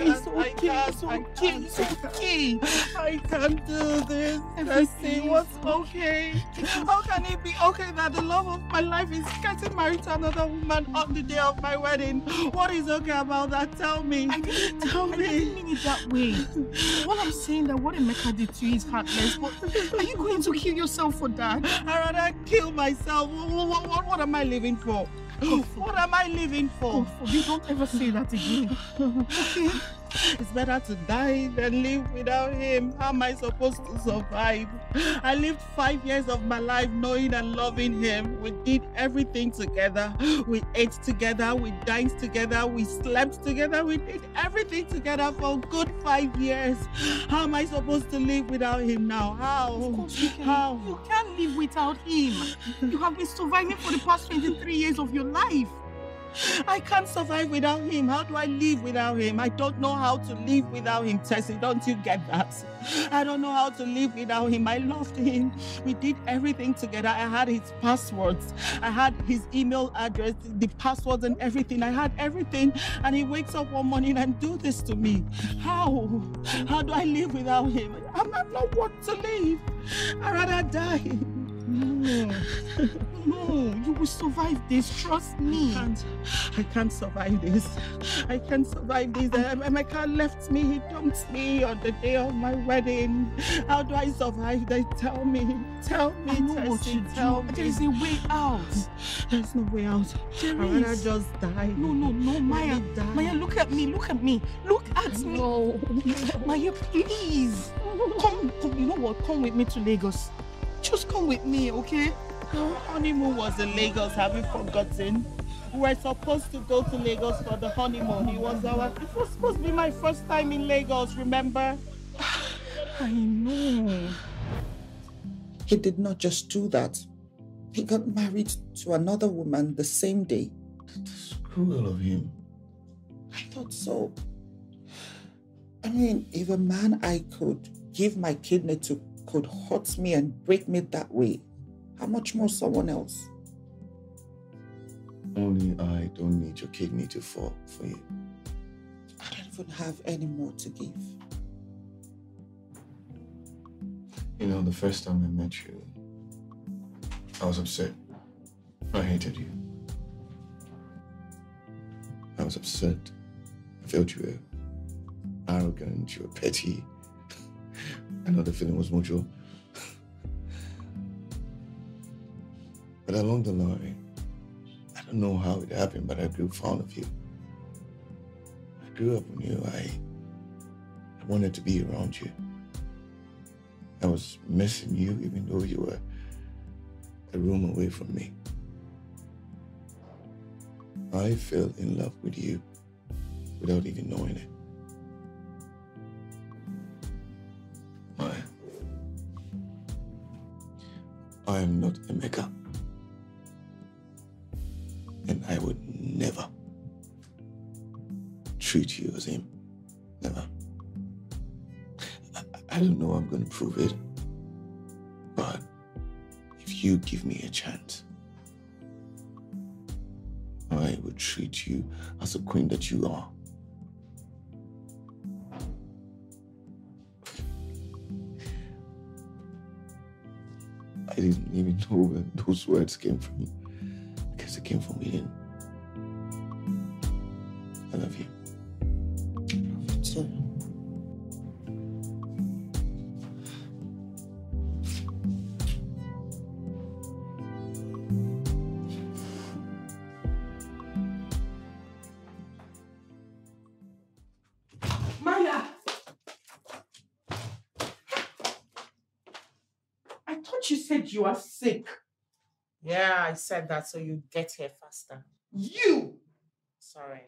okay. I can't do this. Everything was okay. How can it be okay that the love of my life is getting married to another woman on the day of my wedding? What is okay about that? Tell me. I didn't mean it that way. All I'm saying that what Emeka did to you is heartless. But are you going to kill yourself for that? I'd rather kill myself. What am I living for? What am I living for? You don't ever say that again. Okay? It's better to die than live without him. How am I supposed to survive? I lived 5 years of my life knowing and loving him. We did everything together. We ate together. We dined together. We slept together. We did everything together for a good 5 years. How am I supposed to live without him now? How? Of course you can. How? You can't live without him. You have been surviving for the past 23 years of your life. I can't survive without him. How do I live without him? I don't know how to live without him, Tessie. Don't you get that? I don't know how to live without him. I loved him. We did everything together. I had his passwords. I had his email address, the passwords and everything. I had everything. And he wakes up one morning and do this to me. How? How do I live without him? I'm not want to live. I'd rather die. No, you will survive this. Trust me. I can't survive this. I can't survive this. Emeka left me. He dumped me on the day of my wedding. How do I survive that? Tell me. Tell me, I know what Tessie, you tell do. me. There is a way out. There's no way out. I'd rather just die. No, Maya. Let me die. Maya, look at me. Look at me. Look at me. No. Maya, please. Come, you know what? Come with me to Lagos. Just come with me, okay? Our honeymoon was in Lagos, have you forgotten? We were supposed to go to Lagos for the honeymoon. It was supposed to be my first time in Lagos, remember? I know. He did not just do that. He got married to another woman the same day. That's cruel of him. I thought so. I mean, if a man I could give my kidney to could hurt me and break me that way, how much more someone else? Only I don't need your kidney to fall for you. I don't even have any more to give. You know, the first time I met you, I was upset. I hated you. I was upset. I felt you were arrogant, you were petty. I know the feeling was mutual. But along the line, I don't know how it happened, but I grew fond of you. I grew up with you. I wanted to be around you. I was missing you even though you were a room away from me. I fell in love with you without even knowing it. I am not Emeka. And I would never treat you as him. Never. I don't know how I'm going to prove it. But if you give me a chance, I will treat you as a queen that you are. I didn't even know where those words came from. I guess it came from within. I love you. I love you too. Maya! I thought you said you are sick. Yeah, I said that so you get here faster. You! Sorry.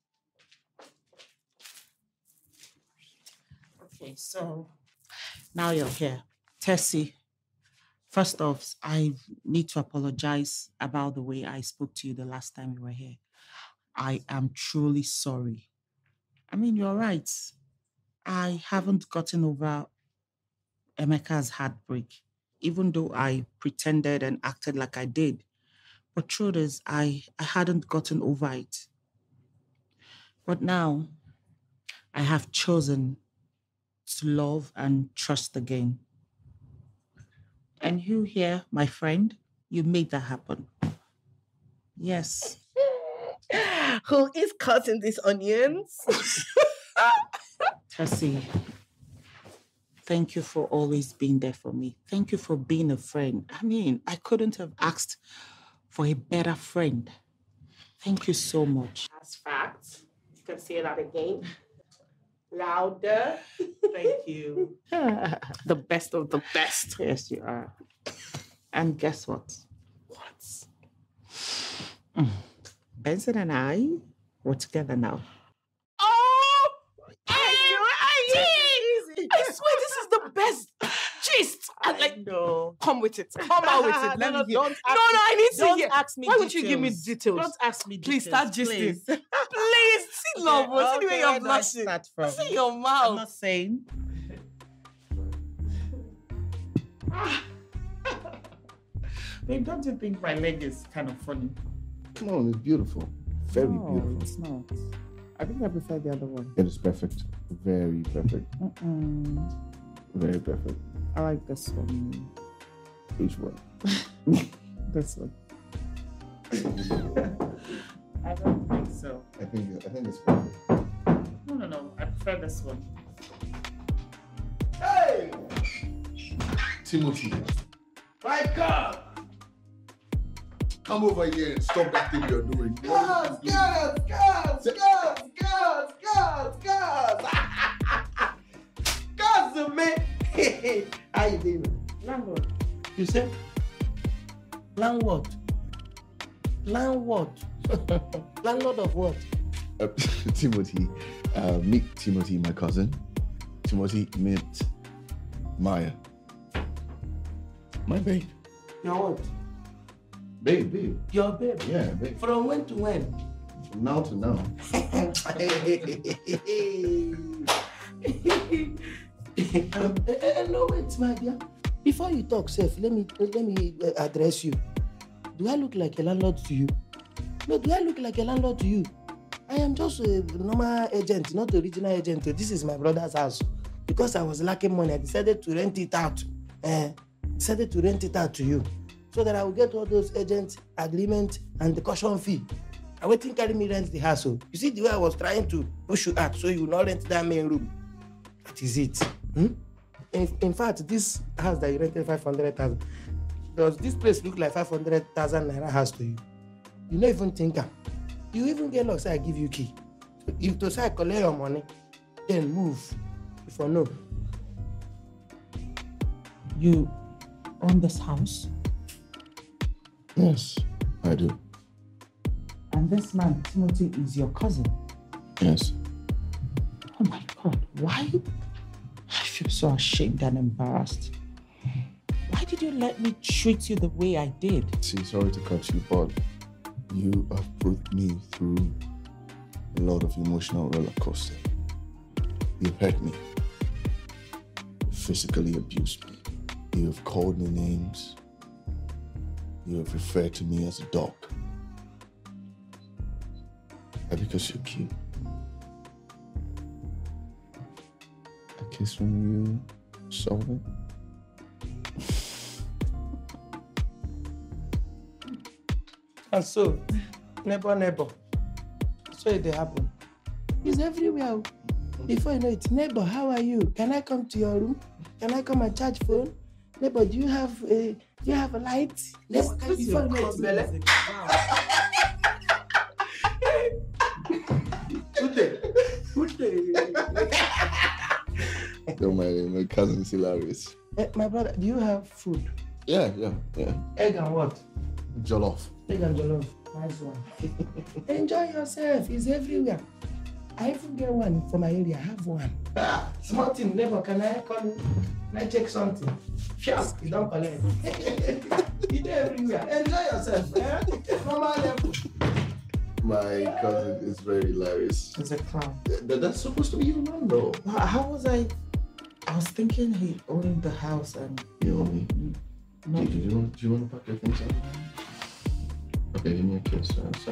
Okay, so now you're here. Tessie, first off, I need to apologize about the way I spoke to you the last time you were here. I am truly sorry. I mean, you're right. I haven't gotten over Emeka's heartbreak, even though I pretended and acted like I did. But truth is, I hadn't gotten over it. But now, I have chosen to love and trust again. And you here, my friend, you made that happen. Yes. Who is cutting these onions? Tessie, thank you for always being there for me. Thank you for being a friend. I mean, I couldn't have asked for a better friend. Thank you so much. That's fact. You can say that again. Louder. Thank you. The best of the best. Yes, you are. And guess what? What? Benson and I, we're together now. I swear this is the best gist and No. Come with it. Come out with it. Let me hear. Don't No, I need to don't hear. ask me Why would you give me details. details? Don't ask me Please details. start gisting. Please. Please, see love. See the way where you're do I blushing. start from? See your I'm mouth. not saying. Babe, don't you think my leg is kind of funny? Come on, it's beautiful. Very beautiful. It's not. I think I prefer the other one. It is perfect. Very perfect. Very perfect. I like this one. Which one? This one. I don't think so. I think it's perfect. No. I prefer this one. Hey! Timothy. My God! Come over here and stop that thing you're doing. Girls! Girls, man! How you doing? Landlord. You say? Landlord. Landlord. Landlord of what? Timothy. Meet Timothy, my cousin. Timothy, meet Maya. My babe. Your what? Babe. Your babe. Yeah, babe. From when to when? From now to now. No, wait, my dear. Before you talk, Seth, let me address you. Do I look like a landlord to you? No, do I look like a landlord to you? I am just a normal agent, not the original agent. This is my brother's house. Because I was lacking money, I decided to rent it out. To you. So that I will get all those agent agreement and the caution fee. I will think carry me rent the house. So you see the way I was trying to push you out so you will not rent that main room. That is it. In fact, this house that you rented 500,000, does this place look like 500,000 naira house to you? You don't even think am. You even get luck say I give you key. If to say I collect your money, then move. If I know. You own this house? Yes, I do. And this man, Timothy, is your cousin? Yes. Oh my God, why? I feel so ashamed and embarrassed. Why did you let me treat you the way I did? See, sorry to cut you, but you have put me through a lot of emotional roller coaster. You hurt me. You physically abused me. You have called me names. You have referred to me as a dog. And because you're cute. A kiss from you, solve it. And so, neighbor. So it happen. It's everywhere. Before you know it, neighbor, how are you? Can I come to your room? Can I come and charge phone? Neighbor, do you have a light? Neighbor, can you phone me? Good day. Don't mind, my cousin's hilarious. My brother, do you have food? Yeah. Egg and what? Jollof. Egg and jollof. Nice one. Enjoy yourself. It's everywhere. I even get one for my area. I have one. Small thing, neighbor. Can I come? Can I check something? Sure. You don't collect. It's everywhere. Enjoy yourself. Normal level. My cousin is very hilarious. He's a clown. That's supposed to be your man, though. How was I? I was thinking he owned the house and... You own me? No. Do you want to pack your things up? Okay, give me a kiss.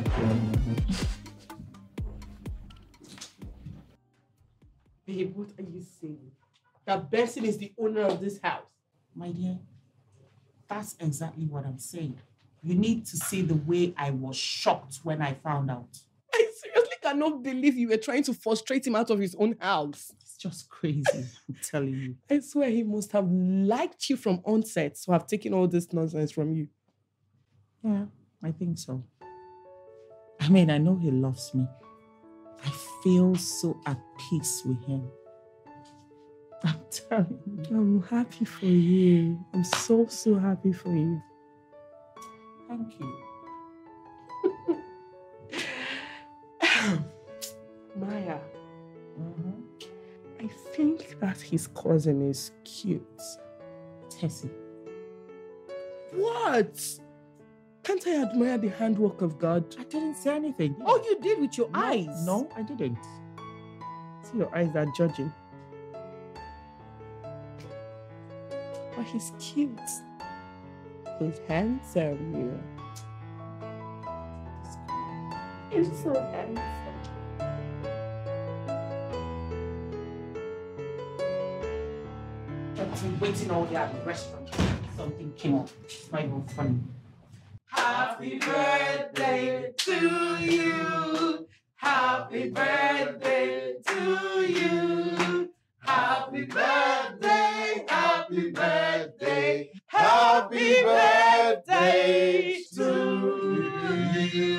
Babe, what are you saying? That Benson is the owner of this house? My dear, that's exactly what I'm saying. You need to see the way I was shocked when I found out. I seriously cannot believe you were trying to frustrate him out of his own house. It's just crazy, I'm telling you. I swear he must have liked you from onset to have taken all this nonsense from you. Yeah, I think so. I mean, I know he loves me. I feel so at peace with him. I'm telling you. I'm happy for you. I'm so happy for you. Thank you. Maya, I think that his cousin is cute. Tessie, What? Can't I admire the handwork of God? I didn't say anything. Oh, you did with your No, eyes. No, I didn't. See, your eyes are judging. But he's cute. He's handsome. He's so handsome. I've been waiting all day at the restaurant. Something came up. It's not even funny. Happy birthday to you. Happy birthday to you. Happy birthday, happy birthday, happy birthday to you.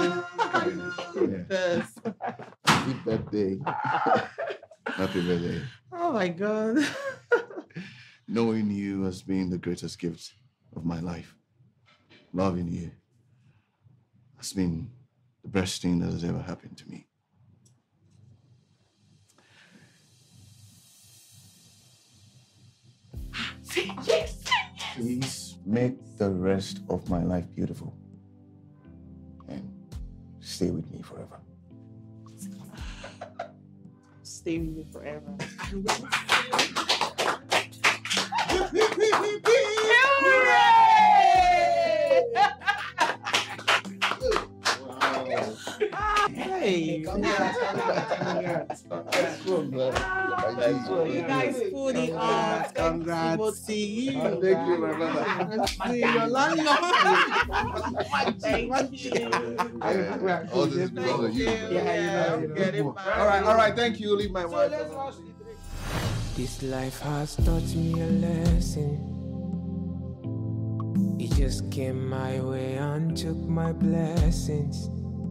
Yes. Happy birthday. Happy birthday. Oh my God. Knowing you has been the greatest gift of my life. Loving you has been the best thing that has ever happened to me. Yes. Please make the rest of my life beautiful and stay with me forever. Stay with me forever. Hey, congrats. You guys pulled it off. Congrats. Timothy, you. Thank you, my brother. Your landlord. Thank you. All this is because of you. Get it, man. All right, thank you. Leave my wife. This life has taught me a lesson. It just came my way and took my blessings.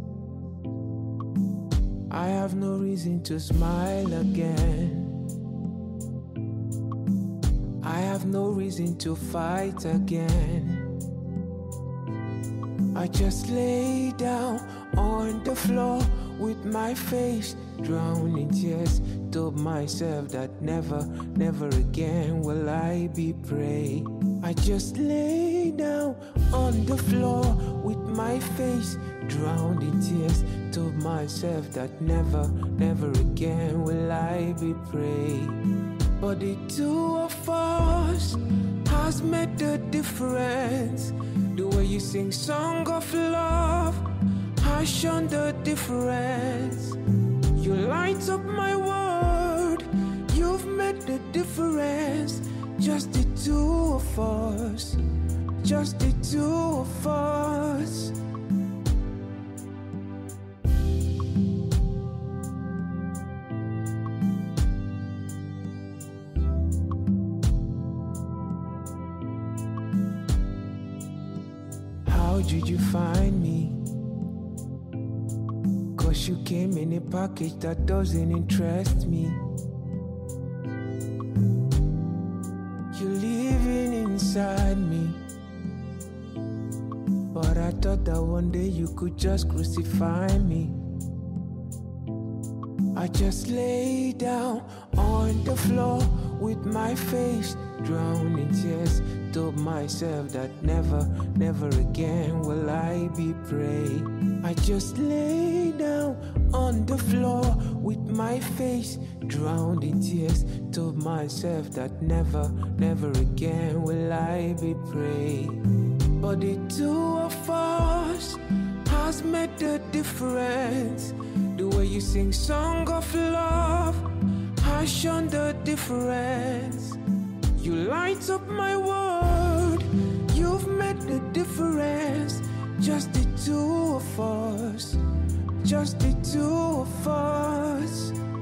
I have no reason to smile again. I have no reason to fight again. I just lay down on the floor with my face drowned in tears. Told myself that never, never again will I be prey. I just lay down on the floor with my face drowned in tears. Told myself that never, never again will I be prey. But the two of us has made the difference. The way you sing song of love has shown the difference. You light up my world. You've made the difference. Just the two of us. Just the two of us. How did you find me? 'Cause you came in a package that doesn't interest me. You're living inside me. But I thought that one day you could just crucify me. I just lay down on the floor with my face drowned in tears. Told myself that never, never again will I be prey. I just lay down on the floor with my face drowned in tears. Told myself that never, never again will I be prey. But the two of us has made the difference. The way you sing song of love has shown the difference. You light up my world. You've made the difference. Just the two of us. Just the two of us.